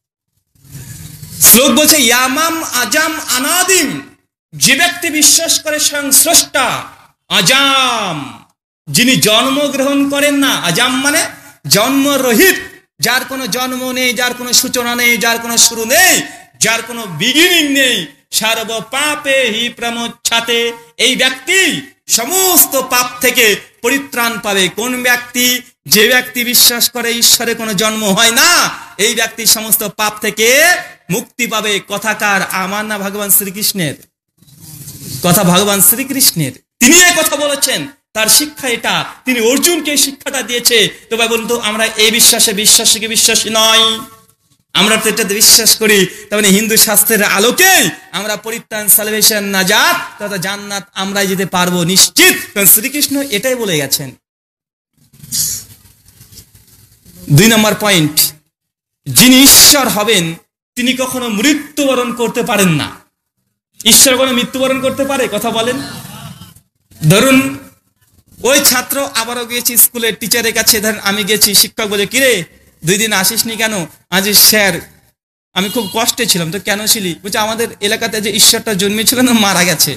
শ্লোক বলছে ইয়ামাম আজাম অনাদিম। যে ব্যক্তি বিশ্বাস করে স্বয়ং স্রষ্টা, আজাম, যিনি জন্মগ্রহণ করেন না। আজাম মানে জন্মরহিত, যার কোনো জন্ম নেই, যার কোনো সূচনা নেই, যার কোনো শুরু নেই, যার কোনো বিগিনিং নেই। সর্ব পাপে হি প্রমোচ্ছাতে। এই ব্যক্তি সমস্ত পাপ থেকে পরিত্রাণ পাবে। কোন ব্যক্তি? যে ব্যক্তি বিশ্বাস করে ঈশ্বরের কোনো জন্ম হয় না, এই ব্যক্তি সমস্ত পাপ থেকে মুক্তি পাবে। কথাকার আমার না ভগবান শ্রীকৃষ্ণের কথা, ভগবান শ্রীকৃষ্ণের। তিনি এই কথা বলেছেন, তার শিক্ষা এটা। তিনি অর্জুনকে শিক্ষাটা দিয়েছে। তো ভাই বন্ধু, আমরা এই বিশ্বাসী নয়, আমরা তো এটাতে বিশ্বাস করি। তার মানে হিন্দু শাস্ত্রের আলোকে আমরা পরিত্রাণ, সালভেশন, নাজাত তথা জান্নাত আমরাই যেতে পারবো নিশ্চিত, কারণ শ্রীকৃষ্ণ এটাই বলে গেছেন। 2 নম্বর পয়েন্ট, যিনি ঈশ্বর হবেন তিনি কখনো মৃত্যুবরণ করতে পারেন না। ঈশ্বর কোনো মৃত্যুবরণ করতে পারে? কথা বলেন। ধরুন ওই ছাত্র, আবারও গিয়েছি স্কুলের টিচারের কাছে, ধরেন আমি গেছি, শিক্ষক বলে কিরে 2 দিন আসিসনি কেন? আজ স্যার আমি খুব কষ্টে ছিলাম। তো কেন ছিলি? বলছে আমাদের এলাকাতে যে ঈশ্বরটা জন্মেছিল না, মারা গেছে।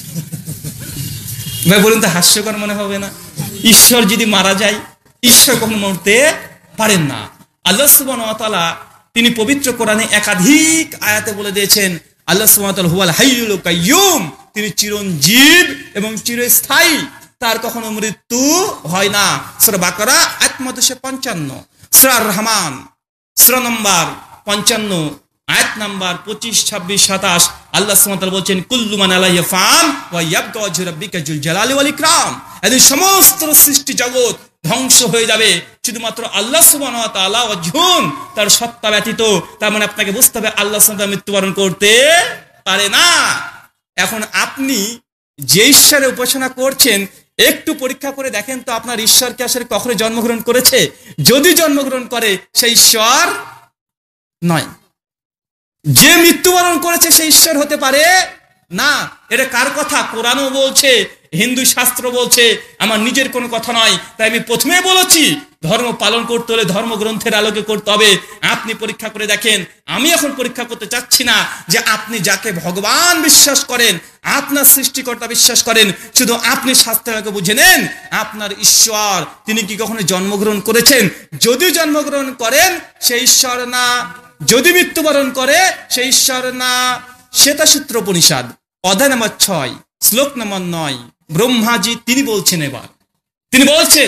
ভাই বলুন তো, হাস্যকর মনে হবে না? ঈশ্বর যদি মারা যায়, ঈশ্বর কখনো মরতে পারেন না। আল্লাহ সুবহানাহু ওয়া তাআলা তিনি পবিত্র কোরআনে একাধিক আয়াতে বলে দিয়েছেন, আল্লাহ সুবহানাহু ওয়া তাআলা হুয়াল হাইয়ুল কাইয়্যুম, তিনি চিরঞ্জীব এবং চিরস্থায়ী, তার কখনো মৃত্যু হয় না। সূরা বাকারা আয়াত নম্বর 255, সূরা রহমান সূরা নম্বর 55 আয়াত নাম্বার 25, 26, 27 আল্লাহ সুবহানাহু ওয়া তাআলা বলেন, কুল্লু মান আলাইহা ফান ওয়া ইয়াবকা ওয়াজহু রাব্বিকা যুল জালালি ওয়াল ইকরাম। এদিন সমস্ত সৃষ্টি জগৎ ধ্বংস হয়ে যাবে, শুধুমাত্র আল্লাহ সুবহানাহু ওয়া তাআলা ওয়াজহুন, তার সত্তা ব্যতীত। তার মানে আপনাকে বুঝতে হবে আল্লাহ সুবহানাহু ওয়া তাআলা মৃত্যুবরণ করতে পারে না। এখন আপনি যে ঈশ্বরের উপাসনা করছেন, একটু পরীক্ষা করে দেখেন তো আপনার ঈশ্বরকে আসলে কখনো জন্মগ্রহণ করেছে? যদি জন্মগ্রহণ করে, সেই ঈশ্বর নয়। যে মৃত্যুবরণ করেছে সেই ঈশ্বর হতে পারে না। এটা কার কথা? কোরআনও বলছে, হিন্দু শাস্ত্র বলছে, আমার নিজের কোনো কথা নয়। তাই আমি প্রথমে বলেছি ধর্ম পালন করতে হলে ধর্মগ্রন্থের আলোকে করতে হবে। আপনি পরীক্ষা করে দেখেন, আমি এখন পরীক্ষা করতে চাচ্ছি না যে আপনি যাকে ভগবান বিশ্বাস করেন, আপনার সৃষ্টিকর্তা বিশ্বাস করেন, শুধু আপনি শাস্ত্রকে বুঝে নেন আপনার ঈশ্বর তিনি কি কখনো জন্মগ্রহণ করেছেন? যদি জন্মগ্রহণ করেন সেই ঈশ্বর না, যদি মৃত্যুবরণ করে সেই ঈশ্বর না। শ্বেতাসূত্র উপনিষদ অধ্যায় নম্বর 6 শ্লোক নম্বর 9 ব্রহ্মাজি তিনি বলছেন, এবার তিনি বলছেন,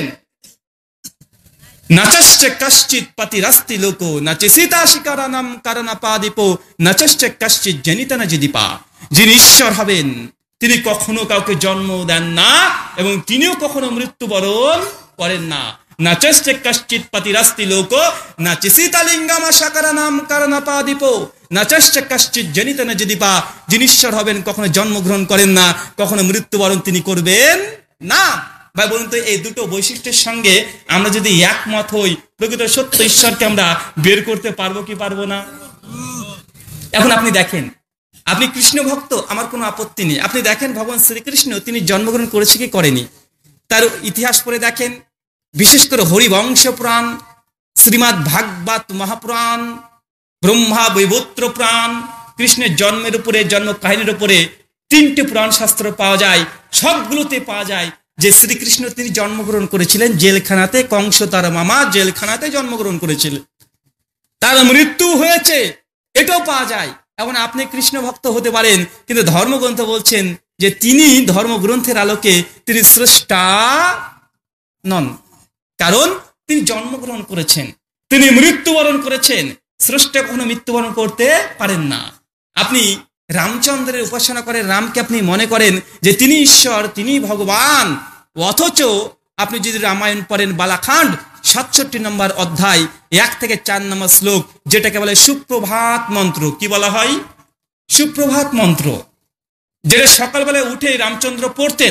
নাচশ্চে কশ্চিৎ পতিরস্তি লোকো নাচে সীতা শিকারানাম কারণাপাদিপো নাচশ্চে কশ্চিৎ জনিতনা যদিপা। যিনি ঈশ্বর হবেন তিনি কখনো কাউকে জন্ম দেন না এবং তিনিও কখনো মৃত্যুবরণ করেন না। নাচশ্চে কশ্চিৎ পতিরস্তি লোকো নাচে সীতালিঙ্গামা সাকারানাম কারণাপাদিপো নাচশ্চে কশ্চিৎ জনিতনা যদিপা। যিনি ঈশ্বর হবেন কখনো জন্মগ্রহণ করেন না, কখনো মৃত্যুবরণ তিনি করবেন না। ভাই বলুন তো, এই দুটো বৈশিষ্ট্যের সঙ্গে আমরা যদি একমত হই, প্রকৃত সত্য ঈশ্বরকে আমরা বের করতে পারবো কি পারবো না? এখন আপনি দেখেন, আপনি কৃষ্ণ ভক্ত, আমার কোনো আপত্তি নেই। আপনি দেখেন ভগবান শ্রীকৃষ্ণ তিনি জন্মগ্রহণ করেছে কি করেনি, তার ইতিহাস পড়ে দেখেন। বিশেষ করে হরিবংশ পুরাণ, শ্রীমদ্ ভাগবত মহাপুরাণ, ব্রহ্মা বৈবত্র পুরাণ, কৃষ্ণের জন্মের উপরে, জন্ম কাহিনীর উপরে 3টে পুরাণ শাস্ত্র পাওয়া যায়। সবগুলোতে পাওয়া যায় যে শ্রীকৃষ্ণ তিনি জন্মগ্রহণ করেছিলেন জেলখানাতে, কংস তার মামা জেলখানাতে জন্মগ্রহণ করেছিলেন, তার মৃত্যু হয়েছে, এটাও পাওয়া যায়। এখন আপনি কৃষ্ণ ভক্ত হতে পারেন, কিন্তু ধর্মগ্রন্থ বলছেন যে তিনি ধর্মগ্রন্থের আলোকে তিনি স্রষ্টা নন, কারণ তিনি জন্মগ্রহণ করেছেন, তিনি মৃত্যুবরণ করেছেন। স্রষ্টা কখনো মৃত্যুবরণ করতে পারেন না। আপনি রামচন্দ্রের উপাসনা করেন, রামকে আপনি মনে করেন যে তিনি ঈশ্বর, তিনি ভগবান, অথচ আপনি যদি রামায়ণ পড়েন বালাখান্ড 67 নম্বর অধ্যায় 1 থেকে 4 নম্বর শ্লোক, যেটাকে বলে সুপ্রভাত মন্ত্র। কি বলা হয়? সুপ্রভাত মন্ত্র, যেটা সকালবেলায় উঠে রামচন্দ্র পড়তেন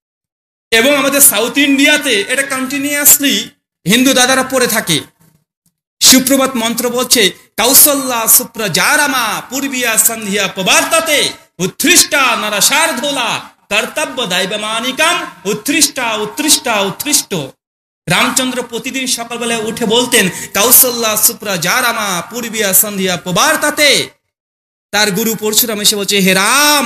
এবং আমাদের সাউথ ইন্ডিয়াতে এটা কন্টিনিউয়াসলি হিন্দু দাদারা পড়ে থাকে। সুপ্রভাত মন্ত্র বলছে, কৌশল্যা সুপ্রজারামা পূর্বিয়া সন্ধিয়া প্রবর্ততে উৎকৃষ্টা নরসার্ধুলা কর্তব্য দৈবমানিকাম উৎকৃষ্টা উৎকৃষ্টা উৎকৃষ্ট। রামচন্দ্র প্রতিদিন সকালবেলায় উঠে বলতেন, কৌশল্যা সুপ্রজারামা পূর্বিয়া সন্ধিয়া প্রবর্ততে। তার গুরু পরশুরাম এসে বলছে, হে রাম,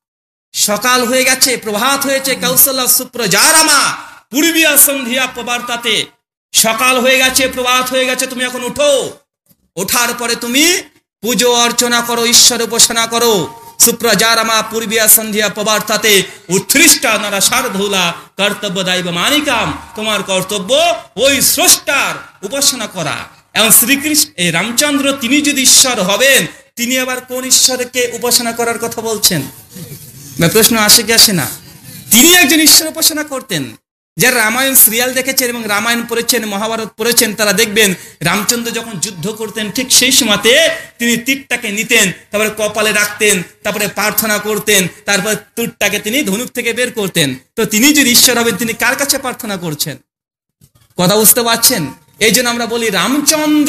সকাল হয়ে গেছে, প্রভাত হয়েছে, কৌশল্যা সুপ্রজারামা পূর্বিয়া সন্ধিয়া প্রবর্ততে। সকাল হয়ে গেছে, প্রভাত হয়ে গেছে, তুমি এখন উঠো। ওঠার পরে তুমি পুজো অর্চনা করো, ঈশ্বর উপাসনা করো। সুপ্রজারামা পূর্বিয়া সন্ধিয়া প্রবর্ততে উৎকৃষ্টা নরসার্ধুলা কর্তব্য দৈবমানিকাম। তোমার কর্তব্য ওই স্রষ্টার উপাসনা করা। এবং শ্রীকৃষ্ণ রামচন্দ্র তিনি যদি ঈশ্বর হবেন, তিনি আবার কোন ঈশ্বরকে উপাসনা করার কথা বলছেন? প্রশ্ন আসে কি আসে না? তিনি একজন ঈশ্বর উপাসনা করতেন। যারা রামায়ণ সিরিয়াল দেখেছেন এবং রামায়ণ পড়েছেন, মহাভারত পড়েছেন, তারা দেখবেন রামচন্দ্র যখন যুদ্ধ করতেন ঠিক সেই সময়তে তিনি তীরটাকে নিতেন, তারপরে কপালে রাখতেন, তারপরে প্রার্থনা করতেন, তারপরে তীরটাকে তিনি ধনুক থেকে বের করতেন। তো তিনি যদি ঈশ্বর হবেন, তিনি কার কাছে প্রার্থনা করছেন? কথা বুঝতে পারছেন? এই জন্য আমরা বলি রামচন্দ্র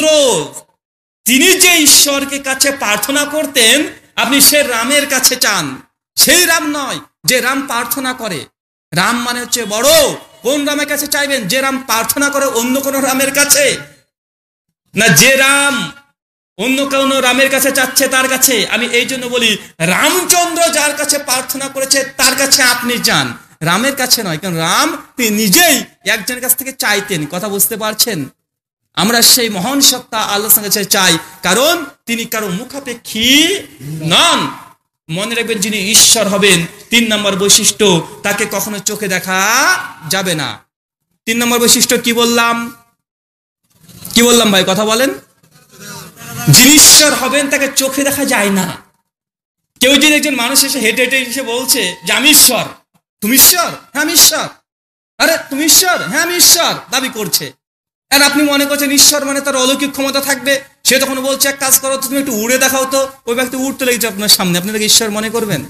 তিনি যে ঈশ্বরকে কাছে প্রার্থনা করতেন, আপনি সে রামের কাছে চান, সেই রাম নয় যে রাম প্রার্থনা করে। রাম মানে হচ্ছে বড়। কোন রামের কাছে চাইবেন? যে রাম প্রার্থনা করে অন্য কোন রামের কাছে না, যে রাম অন্য কোন রামের কাছে চাচ্ছে তার কাছে। আমি এই জন্য বলি রামচন্দ্র যার কাছে প্রার্থনা করেছে তার কাছে আপনি যান, রামের কাছে নয়। কারণ রাম তিনি নিজেই একজনের কাছ থেকে চাইতেন। কথা বুঝতে পারছেন? আমরা সেই মহান সত্তা আল্লাহর কাছে চাই, কারণ তিনি কারো মুখাপেক্ষী নন। মনে রাখবেন, যিনি ঈশ্বর হবেন 3 নম্বর বৈশিষ্ট্য, তাকে কখনো চোখে দেখা যাবে না। 3 নম্বর বৈশিষ্ট্য কি বললাম? কি বললাম ভাই, কথা বলেন? যিনি ঈশ্বর হবেন তাকে চোখে দেখা যায় না। কেউ যদি একজন মানুষ এসে হেঁটে হেঁটে এসে বলছে যে আমি ঈশ্বর, তুমি ঈশ্বর? হ্যাঁ আমি ঈশ্বর। আরে তুমি ঈশ্বর? হ্যাঁ আমি ঈশ্বর দাবি করছে। আর আপনি মনে করছেন ঈশ্বর মানে তার অলৌকিক ক্ষমতা থাকবে। সে তখন বলছে এক কাজ করো, তুমি একটু উড়ে দেখাও তো। ওই ব্যক্তি উঠতে লেগেছে আপনার সামনে, আপনি তাকে ঈশ্বর মনে করবেন?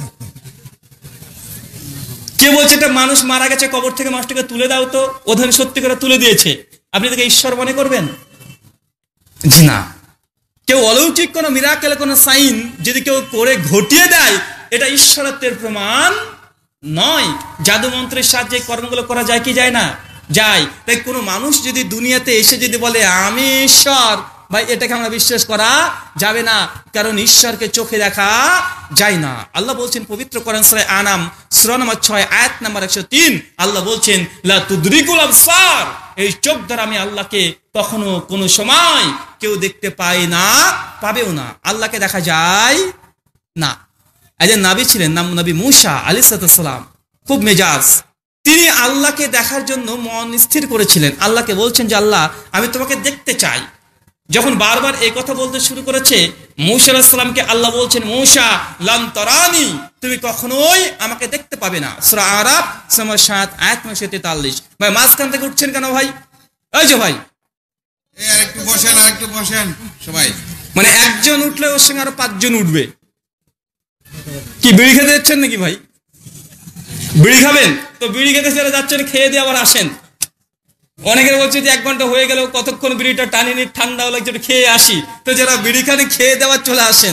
কে বলছে এটা মানুষ মারা গেছে, কবর থেকে মানুষটাকে তুলে দাও তো, ও ধরে সত্যি করে তুলে দিয়েছে, আপনি তাকে ঈশ্বর মনে করবেন? জি না। কেউ অলৌকিক কোনো মিরাকেল, কোনো সাইন যদি কেউ করে ঘটিয়ে দেয়, এটা ঈশ্বরত্বের প্রমাণ নয়। জাদু মন্ত্রের সাহায্যে কর্মগুলো করা যায় কি যায় না? যায়। তাই কোনো মানুষ যদি দুনিয়াতে এসে যদি বলে আমি ঈশ্বর, ভাই এটাকে আমরা বিশ্বাস করা যাবে না, কারণ ঈশ্বরকে চোখে দেখা যায় না। আল্লাহ বলছেন পবিত্র কোরআন সূরা আনাম সূরা নম্বর 6 আয়াত নম্বর 103, আল্লাহ বলছেন লা তুদরিকুল আবসার, এই চোখ দ্বারা আমি আল্লাহকে কখনো কোনো সময় কেউ দেখতে পায় না, পাবেও না। আল্লাহকে দেখা যায় না। একজন নবী ছিলেন, নাম নবী মূসা আলাইহিস সালাম, খুব মেজাজ। তিনি আল্লাহকে দেখার জন্য মন স্থির করেছিলেন। আল্লাহকে বলছেন যে আল্লাহ আমি তোমাকে দেখতে চাই। যখন বারবার এই কথা বলতে শুরু করেছে, মূসা আলাইহিস সালামকে আল্লাহ বলছেন মূসা লান তারানি, তুমি কখনোই আমাকে দেখতে পাবে না। সূরা আরাফ সূরা 7 আয়াত 43। ভাই মাঝখান থেকে উঠছেন কেন ভাই? এই যে ভাই একটু বসেন সবাই। মানে একজন উঠলে ওর সঙ্গে আরো 5 জন উঠবে। কি বিড়ি খেতে যাচ্ছেন নাকি ভাই? বিড়ি খাবেন তো বিড়ি খেতে চলে যাচ্ছেন, খেয়ে দিয়ে আবার আসেন। অনেকের বলছে যে 1 ঘন্টা হয়ে গেল, কতক্ষণ বিড়িটা টানিনি, ঠান্ডা হলে একটু খেয়ে আসি। তো যারা বিড়ি খানে খেয়ে দেওয়ার চলে আসেন,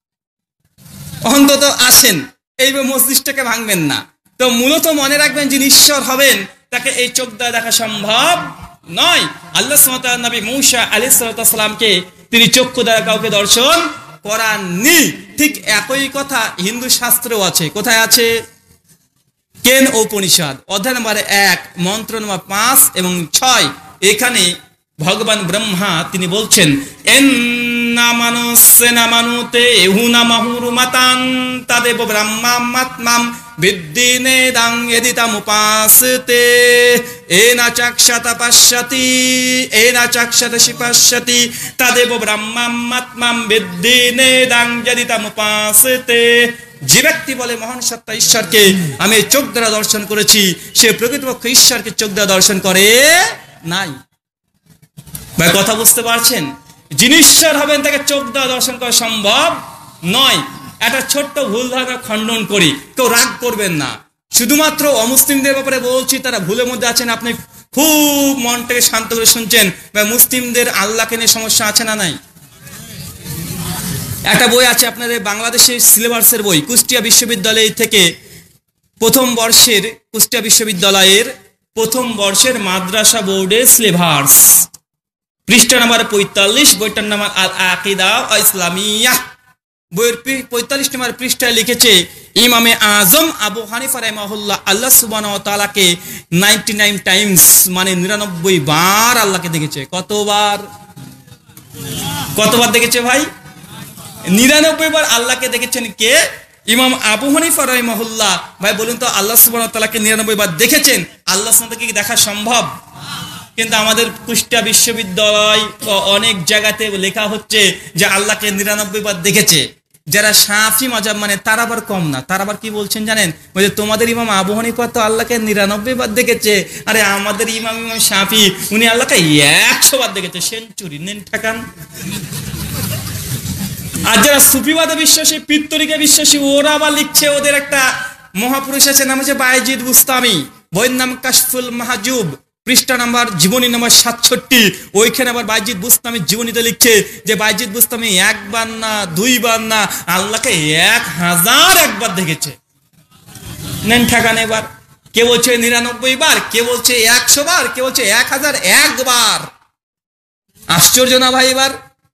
অন্তত আসেন, এইভাবে মসজিদটাকে ভাঙবেন না। তো মূলত মনে রাখবেন যিনি ঈশ্বর হবেন তাকে এই চোখ দ্বারা দেখা সম্ভব নয়। আল্লাহ সুবহানাহু ওয়া তাআলা নবী মূসা আলাইহিস সালামকে তিনি চক্ষু দ্বারা কাউকে দর্শন করাননি। ঠিক একই কথা হিন্দু শাস্ত্রেও আছে। কোথায় আছে? কেন উপনিষদ অধ্যায় নম্বর 1 মন্ত্র নম্বর 5 এবং 6। এখানে ভগবান ব্রহ্মা তিনি বলছেন এন্না মানুসেনা মানুতে এহুনা মাহুরুমাতান তাদেব ব্রহ্মামাত্মাম বিদ্দিনে দাং এদিতাম উপাসতে এনা চাক্ষাতা পাশ্যতি এনা চাক্ষাতা শিপাশ্যতি তাদেব ব্রহ্মামাত্মাম বিদ্দিনে দাং এদিতাম উপাসতে। যে ব্যক্তি বলে মহান সত্তা ঈশ্বরকে আমি চোখ দ্বারা দর্শন করেছি, সে প্রকৃতপক্ষে ঈশ্বরকে চোখ দ্বারা দর্শন করে নাই। ভাই কথা বুঝতে পারছেন? যিনি ঈশ্বর হবেন তাকে চোখ দ্বারা দর্শন করা সম্ভব নয়। একটা ছোট্ট ভুল ধারণা খণ্ডন করি, কেউ রাগ করবেন না। শুধুমাত্র অমুসলিমদের ব্যাপারে বলছি, তারা ভুলের মধ্যে আছেন। আপনি খুব মনটাকে শান্ত করে শুনছেন। ভাই মুসলিমদের আল্লাহকে নিয়ে সমস্যা আছে না নাই? একটা বই আছে আপনাদের বাংলাদেশের সিলেবাসের বই, কুষ্টিয়া বিশ্ববিদ্যালয় থেকে প্রথম বর্ষের, কুষ্টিয়া বিশ্ববিদ্যালয়ের প্রথম বর্ষের মাদ্রাসা বোর্ডের সিলেবাস, পৃষ্ঠা নাম্বার 45, বইটার নাম আল আকিদা ইসলামিয়াহ। বইয়ের 45 নম্বর পৃষ্ঠায় লিখেছে ইমামে আজম আবু হানিফা রাহিমাহুল্লাহ আল্লাহ সুবহানাহু ওয়া তাআলাকে 99 টাইমস মানে 99 বার আল্লাহকে দেখেছে। কতবার দেখেছে ভাই? 99 বার আল্লাহকে দেখেছেন কে? ইমাম আবু হানিফা রাহিমাহুল্লাহ। ভাই বলুন তো আল্লাহ সুবহানাহু ওয়া তাআলাকে 99 বার দেখেছেন, আল্লাহর সাথে কি দেখা সম্ভব? কিন্তু আমাদের কুষ্টিয়া বিশ্ববিদ্যালয় অনেক জায়গাতে লেখা হচ্ছে যে আল্লাহকে 99 বার দেখেছে। যারা শাফি মাযহাব মানে তারা আবার কম না, তারা আবার কি বলছেন জানেন? বলে তোমাদের ইমাম আবু হানিফা তো আল্লাহকে 99 বার দেখেছে, আরে আমাদের ইমাম শাফি উনি আল্লাহকে 100 বার দেখেছে। সেঞ্চুরি নেন ঠাকান। আর যারা সুফিবাদে বিশ্বাসী, পিত্তরিকে বিশ্বাসী, ওরা আবার লিখছে, ওদের একটা মহাপুরুষ আছে নাম হচ্ছে বাইজিদ বুস্তামি, বইয়ের নাম কাশফুল মাহজুব, পৃষ্ঠা নাম্বার জীবনী নাম্বার 67। ওইখানে আবার বাইজিদ বুস্তামির জীবনীতে লিখছে যে বাইজিদ বুস্তামি 1 বার না 2 বার না আল্লাহকে 1001 বার দেখেছে। নেন ঠাকান। এবার কে বলছে 99 বার, কে বলছে 100 বার, কে বলছে 1001 বার। আশ্চর্য না ভাই? এবার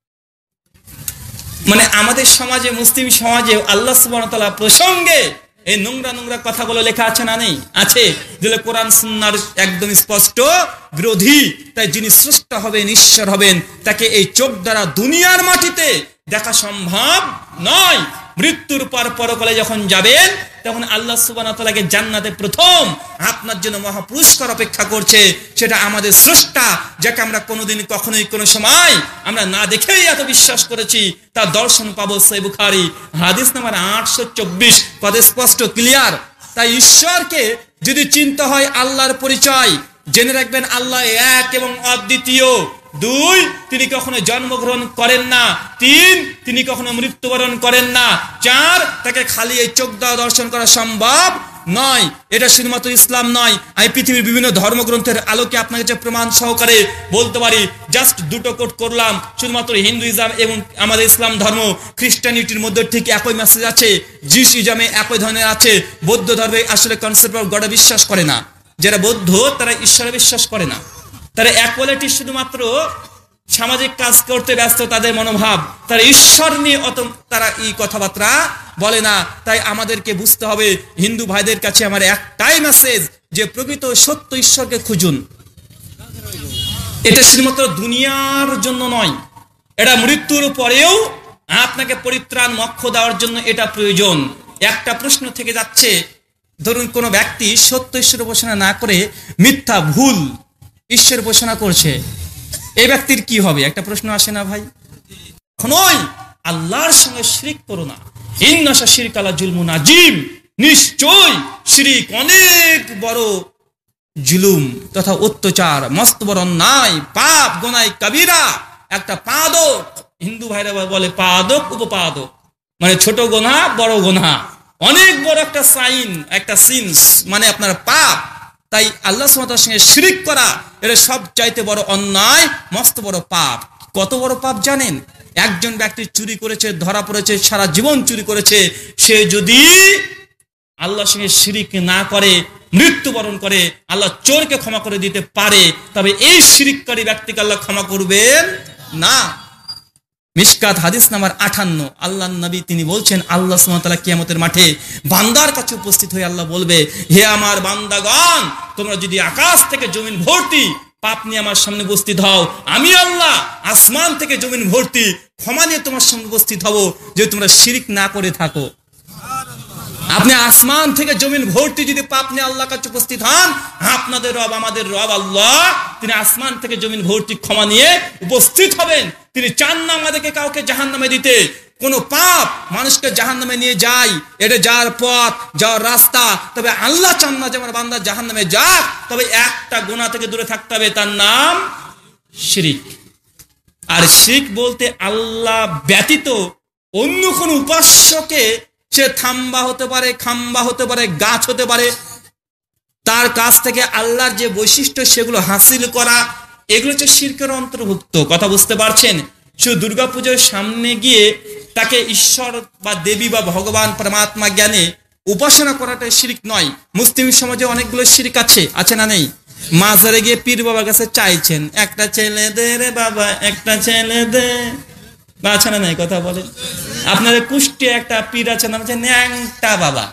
মানে আমাদের সমাজে, মুসলিম সমাজে আল্লাহ সুবহানাহু ওয়া তাআলা প্রসঙ্গে এই নোংরা কথাগুলো লেখা আছে না নেই? আছে। যেগুলো কোরআন সুন্নাহর একদম স্পষ্ট বিরোধী। তাই যিনি স্রষ্টা হবেন, ঈশ্বর হবেন, তাকে এই চোখ দ্বারা দুনিয়ার মাটিতে দেখা সম্ভব নয়। মৃত্যুর পর পরকালে যখন যাবেন তখন আল্লাহ সুবহানাহু ওয়া তাআলাকে জান্নাতে প্রথম আপনার জন্য মহাপুরস্কার অপেক্ষা করছে। সেটা আমাদের স্রষ্টা, যাকে আমরা কোনোদিন কখনোই কোনো সময় আমরা না দেখেই এত বিশ্বাস করেছি, তার দর্শন পাবো। সহিহ বুখারী হাদিস নাম্বার 824, কথা স্পষ্ট ক্লিয়ার। তাই ঈশ্বরকে যদি চিনতে হয় আল্লাহর পরিচয় জেনে রাখবেন, আল্লাহ এক এবং অদ্বিতীয়। 2, তিনি কখনো জন্মগ্রহণ করেন না। 3, তিনি কখনো মৃত্যুবরণ করেন না। 4, তাকে খালি এই চোখ দ্বারা দর্শন করা সম্ভব নয়। এটা শুধুমাত্র ইসলাম নয়, আমি পৃথিবীর বিভিন্ন ধর্মগ্রন্থের আলোকে আপনাকে যে প্রমাণ সহকারে বলতে পারি। জাস্ট 2টো কোট করলাম। শুধুমাত্র হিন্দুইজম এবং আমাদের ইসলাম ধর্ম, খ্রিস্টানিটির মধ্যে ঠিক একই মেসেজ আছে, জিউস ইজমে একই ধরনের আছে। বৌদ্ধ ধর্মে আসলে কনসেপ্ট অফ গডে বিশ্বাস করে না। যারা বৌদ্ধ তারা ঈশ্বরে বিশ্বাস করে না, তারা অ্যাকুয়ালিটি শুধুমাত্র সামাজিক কাজ করতে ব্যস্ত তাদের মনোভাব, তারা ঈশ্বর নিয়ে অত তারা এই কথাবার্তা বলে না। তাই আমাদেরকে বুঝতে হবে, হিন্দু ভাইদের কাছে আমার একটাই মেসেজ, যে প্রকৃত সত্য ঈশ্বরকে খুঁজুন। এটা শুধুমাত্র দুনিয়ার জন্য নয়, এটা মৃত্যুর পরেও আপনাকে পরিত্রাণ মোক্ষ দেওয়ার জন্য এটা প্রয়োজন। একটা প্রশ্ন থেকে যাচ্ছে, ধরুন কোনো ব্যক্তি সত্য ঈশ্বর উপাসনা না করে মিথ্যা ভুল ঈশ্বর উপাসনা করছে, এই ব্যক্তির কি হবে? একটা প্রশ্ন আসে না ভাই? কখনোই আল্লাহর সঙ্গে শিরক করো না। ইন্নাশা শিরক আলা জুলমুন আযীম, নিশ্চয় শিরক অনেক বড় জুলুম তথা অত্যাচার, মস্ত বড় অন্যায়, পাপ, গুনাহ কবিরা, একটা পাদক। হিন্দু ভাইরা বলে পাদক উপপাদক, মানে ছোট গুনাহ বড় গুনাহ, অনেক বড় একটা সাইন, একটা সিনস, মানে আপনার পাপ। তাই আল্লাহ সুবহানাহু ওয়া তাআলার সঙ্গে শিরক করা এটা সবচাইতে বড় অন্যায়, মস্ত বড় পাপ। কত বড় পাপ জানেন? একজন ব্যক্তি চুরি করেছে, ধরা পড়েছে, সারা জীবন চুরি করেছে, সে যদি আল্লাহর সঙ্গে শিরক না করে, মৃত্যুবরণ করে, আল্লাহ চোরকে ক্ষমা করে দিতে পারে, তবে এই শিরককারী ব্যক্তিকে আল্লাহ ক্ষমা করবেন না। মিশকাত হাদিস নাম্বার 58, আল্লাহ নবী তিনি বলছেন, আল্লাহ সুবহানাহু ওয়া তাআলা কিয়ামতের মাঠে বান্দার কাছে উপস্থিত হয়ে আল্লাহ বলবে, হে আমার বান্দাগণ, তোমরা যদি আকাশ থেকে জমিন ভর্তি পাপ নিয়ে আমার সামনে উপস্থিত হও, আমি আল্লাহ আসমান থেকে জমিন ভর্তি ক্ষমা নিয়ে তোমার সামনে উপস্থিত হব, যদি তোমরা শিরক না করে থাকো। আপনি আসমান থেকে জমিন ভর্তি যদি পাপ নিয়ে আল্লাহর কাছে উপস্থিত হন, আপনাদের রব আমাদের রব আল্লাহ, তিনি আসমান থেকে জমিন ভর্তি ক্ষমা নিয়ে উপস্থিত হবেন। তিনি চান না আমাদেরকে কাউকে জাহান্নামে দিতে। কোন পাপ মানুষকে জাহান্নামে নিয়ে যায়, এটা যাওয়ার পথ, যাওয়ার রাস্তা, তবে আল্লাহ চান না যে আমার বান্দা জাহান্নামে যাক, তবে একটা গুনাহ থেকে দূরে থাকতে হবে, তার নাম শিরক। আর শিরক বলতে আল্লাহ ব্যতীত অন্য কোন উপাস্যকে, সে থাম্বা হতে পারে, খাম্বা হতে পারে, গাছ হতে পারে, তার কাছ থেকে আল্লাহর যে বৈশিষ্ট্য সেগুলো হাসিল করা, এগুলো হচ্ছে শিরকের অন্তর্ভুক্ত। কথা বুঝতে পারছেন? শুধু দুর্গাপূজার সামনে গিয়ে তাকে ঈশ্বর বা দেবী বা ভগবান পরমাত্মা জ্ঞানে উপাসনা করাটা শিরক নয়। মুসলিম সমাজে অনেকগুলো শিরক আছে না নেই? মাজারে গিয়ে পীর বাবার কাছে চাইছেন, একটা ছেলে দে রে বাবা, একটা ছেলে দে, বা আছে না নাই? কথা বলেন। আপনাদের কুষ্টিয়া একটা পীর আছে, নাম হচ্ছে ন্যাংটা বাবা।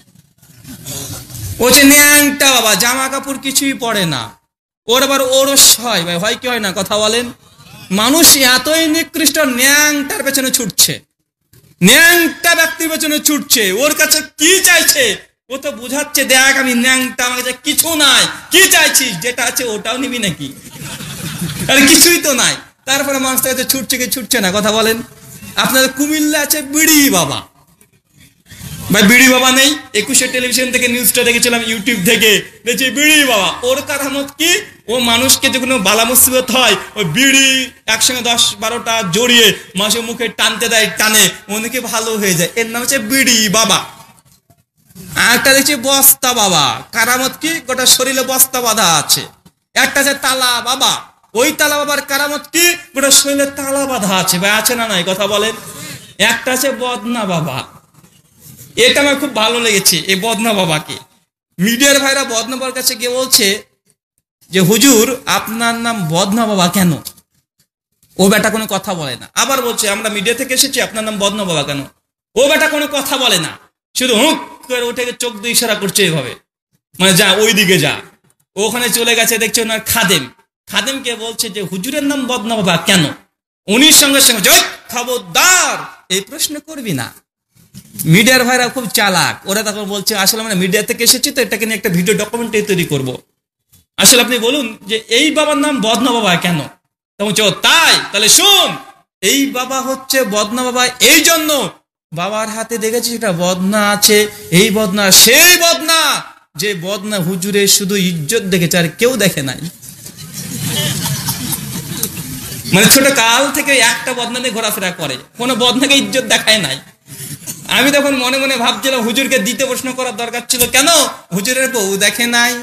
ও যে ন্যাংটা বাবা, জামা কাপড় কিছুই পরে না, ওর আবার ওরস হয়, ভাই হয় কি হয় না? কথা বলেন। মানুষ এতই নিকৃষ্ট, ন্যাংটার পেছনে ছুটছে, ন্যাংটা ব্যক্তির পেছনে ছুটছে। ওর কাছে কি চাইছে? ও তো বুঝাচ্ছে, দেখ আমি ন্যাংটা, আমার কাছে কিছু নাই, কি চাইছিস? যেটা আছে ওটাও নিবি নাকি? আরে কিছুই তো নাই। তারপরে মানুষটা কাছে ছুটছে কি ছুটছে না? কথা বলেন। আপনাদের কুমিল্লা আছে বিড়ি বাবা, ভাই বিড়ি বাবা নেই? 21 টেলিভিশন থেকে নিউজটা দেখেছিলাম, ইউটিউব থেকে দেখছি বিড়ি বাবা। ওর কারামত কি? ও মানুষকে যে কোনো বালা মুসিবত হয়, ওই বিড়ি একসঙ্গে 10-12টা জড়িয়ে মানুষের মুখে টানতে দেয়, টানে অনেকে ভালো হয়ে যায়। এর নাম হচ্ছে বিড়ি বাবা। একটা দেখছি বস্তা বাবা, কারামত কি? গোটা শরীরে বস্তা বাঁধা আছে। একটা আছে তালা বাবা, ওই তালা বাবার কারামত কি? গোটা শরীরে তালা বাঁধা আছে। ভাই আছে না নাই? কথা বলেন। একটা আছে বদনা বাবা, এটা আমার খুব ভালো লেগেছে, এই বদনা বাবাকে। মিডিয়ার ভাইরা বদনা বাবার কাছে গিয়ে বলছে যে হুজুর আপনার নাম বদনা বাবা কেন? ও বেটা কোনো কথা বলে না। আবার বলছে আমরা মিডিয়া থেকে এসেছি, আপনার নাম বদনা বাবা কেন? ও বেটা কোনো কথা বলে না, শুধু হুঁক করে উঠে চোখ দিয়ে ইশারা করছে এইভাবে, মানে যা ওই দিকে যা। ওখানে চলে গেছে, দেখছে ওনার খাদেমকে বলছে যে হুজুরের নাম বদনা বাবা কেন? উনি সঙ্গে সঙ্গে জয় খবরদার, এই প্রশ্ন করবি না। মিডিয়ার ভাইরা খুব চালাক, ওরা তখন বলছে আসলে আমরা মিডিয়া থেকে এসেছি তো এটাকে নিয়ে একটা ভিডিও ডকুমেন্টারি তৈরি করব। আসলে আপনি বলুন যে এই বাবার নাম বদনা বাবা কেন? তখন তাই, তাহলে শুন, এই বাবা হচ্ছে বদনা বাবা এই জন্য, বাবার হাতে দেখেছি সেটা বদনা আছে। এই বদনা সেই বদনা যে বদনা হুজুরের শুধু ইজ্জত দেখেছে, আর কেউ দেখে নাই। মানে ছোট কাল থেকে একটা বদনা নিয়ে ঘোরাফেরা করে, কোনো বদনাকে ইজ্জত দেখায় নাই। আমি তখন মনে মনে ভাবছিলাম হুজুরকে দিতে প্রশ্ন করার দরকার ছিল, কেন হুজুরের বউ দেখে নাই?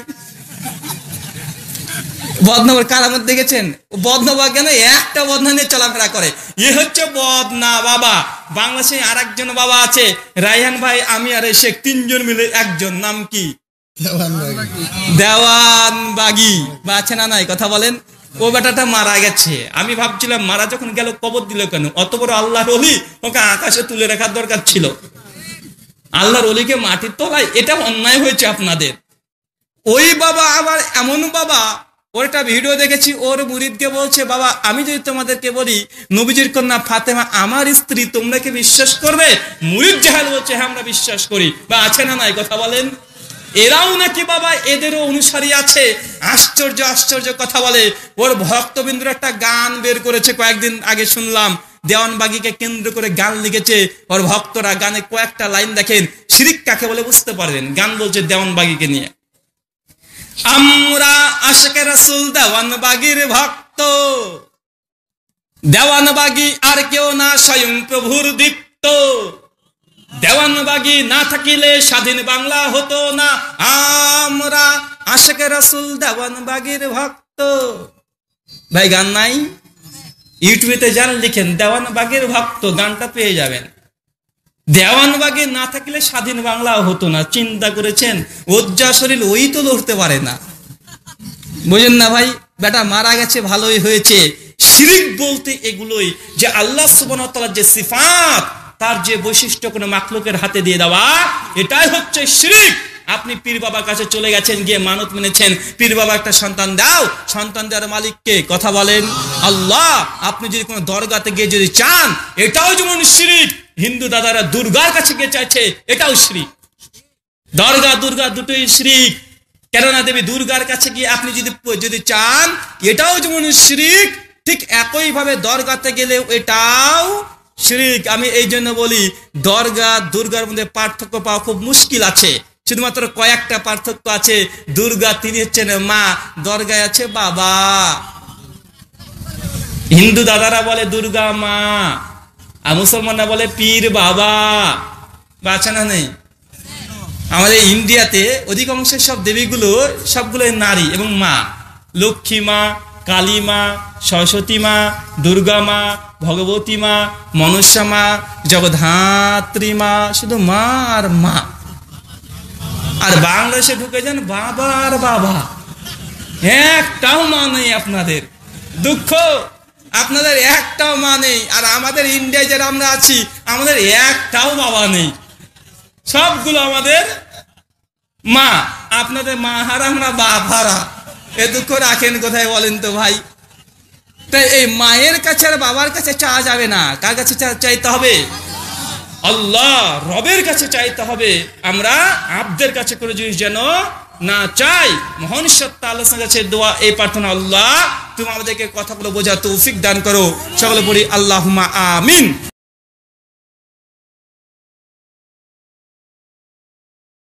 বদনাবার কারামত দেখেছেন? বদনাবা কেন একটা বদনা নিয়ে চলাফেরা করে? এ হচ্ছে বদনা বাবা। বাংলাদেশে আর একজন বাবা আছে, রায়হান ভাই, আমি আর শেখ, তিনজন মিলে একজন, নাম কি? দেওয়ানবাগি বা আছে না নাই কথা বলেন। ও বেটাটা মারা গেছে, আমি ভাবছিলাম মারা যখন গেল কবর দিল কেন? অত বড় আল্লাহর ওলি, ওকে আকাশে তুলে রাখার দরকার ছিল। আল্লাহর ওলিকে মাটির তলায়, এটা অন্যায় হয়েছে আপনাদের। ওই বাবা আবার এমন বাবা, ওর একটা ভিডিও দেখেছি, ওর মুরিদকে বলছে, বাবা আমি যদি তোমাদেরকে বলি নবীজির কন্যা ফাতেমা আমার স্ত্রী, তোমরা কি বিশ্বাস করবে? মুরিদ জাহেল বলছে হ্যাঁ আমরা বিশ্বাস করি। বা আছে না নাই কথা বলেন। এরাও নাকি বাবা, এদেরও অনুসারী আছে। আশ্চর্য আশ্চর্য কথা বলে। ওর ভক্তবিন্দুর একটা গান বের করেছে, কয়েকদিন আগে শুনলাম, দেওয়ানবাগিকে কেন্দ্র করে গান লিখেছে ওর ভক্তরা। গানে কয়েকটা লাইন দেখেন, শিরিক কাকে বলে বুঝতে পারবেন। গান বলছে দেওয়ানবাগিকে নিয়ে, আমরা আশিকে রাসূল দেওয়ানবাগির ভক্ত, দেওয়ানবাগি আর কেউ না স্বয়ং প্রভুর দীপ্ত, দেওয়ানবাগি না থাকিলে স্বাধীন বাংলা হতো না, আমরা আশিকে রাসূল দেওয়ানবাগির ভক্ত। ভাই গান নাই? ইউটিউবেতে যান, লিখেন দেওয়ানবাগির ভক্ত, গানটা পেয়ে যাবেন। দেওয়ানবাগি না থাকলে স্বাধীন বাংলা হতো না। চিন্তা করেছেন? ওজ্জা শরীর ওই তো লড়তে পারে না, বুঝেন না ভাই? বেটা মারা গেছে, ভালোই হয়েছে। শিরিক বলতে এগুলোই, যে আল্লাহ সুবহানাহু ওয়া তাআলার যে সিফাত, তার যে বৈশিষ্ট্য কোনো মাখলুকের হাতে দিয়ে দেওয়া, এটাই হচ্ছে শিরিক। আপনি পীর বাবার কাছে চলে গেছেন, গিয়ে মানত মেনেছেন, পীর বাবা একটা সন্তান দাও, সন্তান দেওয়ার মালিককে, কথা বলেন আল্লাহ। আপনি যদি কোনো দরগাতে গিয়ে যদি চান, এটাও যেমন শিরিক। হিন্দু দাদারা দুর্গার কাছে গিয়ে চাইছে, এটাও শিরিক। দরগা দুর্গা দুটোই শিরিক। কেননা দেবী দুর্গার কাছে গিয়ে আপনি যদি চান, এটাও যেমন শিরিক, ঠিক একই ভাবে দরগাতে গেলেও এটাও শিরিক। আমি এই জন্য বলি, দরগা দুর্গার মধ্যে পার্থক্য পাওয়া খুব মুশকিল আছে। শুধুমাত্র কয়েকটা পার্থক্য আছে। দুর্গা তিনি হচ্ছেন মা, দরগায় আছে বাবা। হিন্দু দাদারা বলে দুর্গা মা, আর মুসলমানরা বলে পীর বাবা। বাঁচা না নেই? আমাদের ইন্ডিয়াতে অধিকাংশ সব দেবীগুলো সবগুলো নারী এবং মা। লক্ষ্মী মা, কালী মা, সরস্বতী মা, দুর্গা মা, ভগবতী মা, মনসা মা, জগদ্ধাত্রী মা, শুধু মা আর মা। আর বাংলাদেশে ঢুকে যান, বাবা আর বাবা, একটাও মা নেই আপনাদের। দুঃখ, আপনাদের একটাও মা নেই। আর আমাদের ইন্ডিয়ায় যারা আমরা আছি, আমাদের একটাও বাবা নেই, সবগুলো আমাদের মা। আপনাদের মা হারা, আমরা বাপ হারা। এ দুঃখ রাখেন কোথায় বলেন তো ভাই? তাই এই মায়ের কাছে আর বাবার কাছে চাওয়া যাবে না। কার কাছে চাইতে হবে? আল্লাহ রবের কাছে চাইতে হবে। আমরা আব্দের কাছে করে জিনিস যেন না চাই। মহান সত্তা আল্লাহর কাছে দোয়া, এই প্রার্থনা, আল্লাহ তুমি আমাদেরকে কথাগুলো বোঝা তৌফিক দান করো। সকলে পড়ি আল্লাহুম্মা আমিন।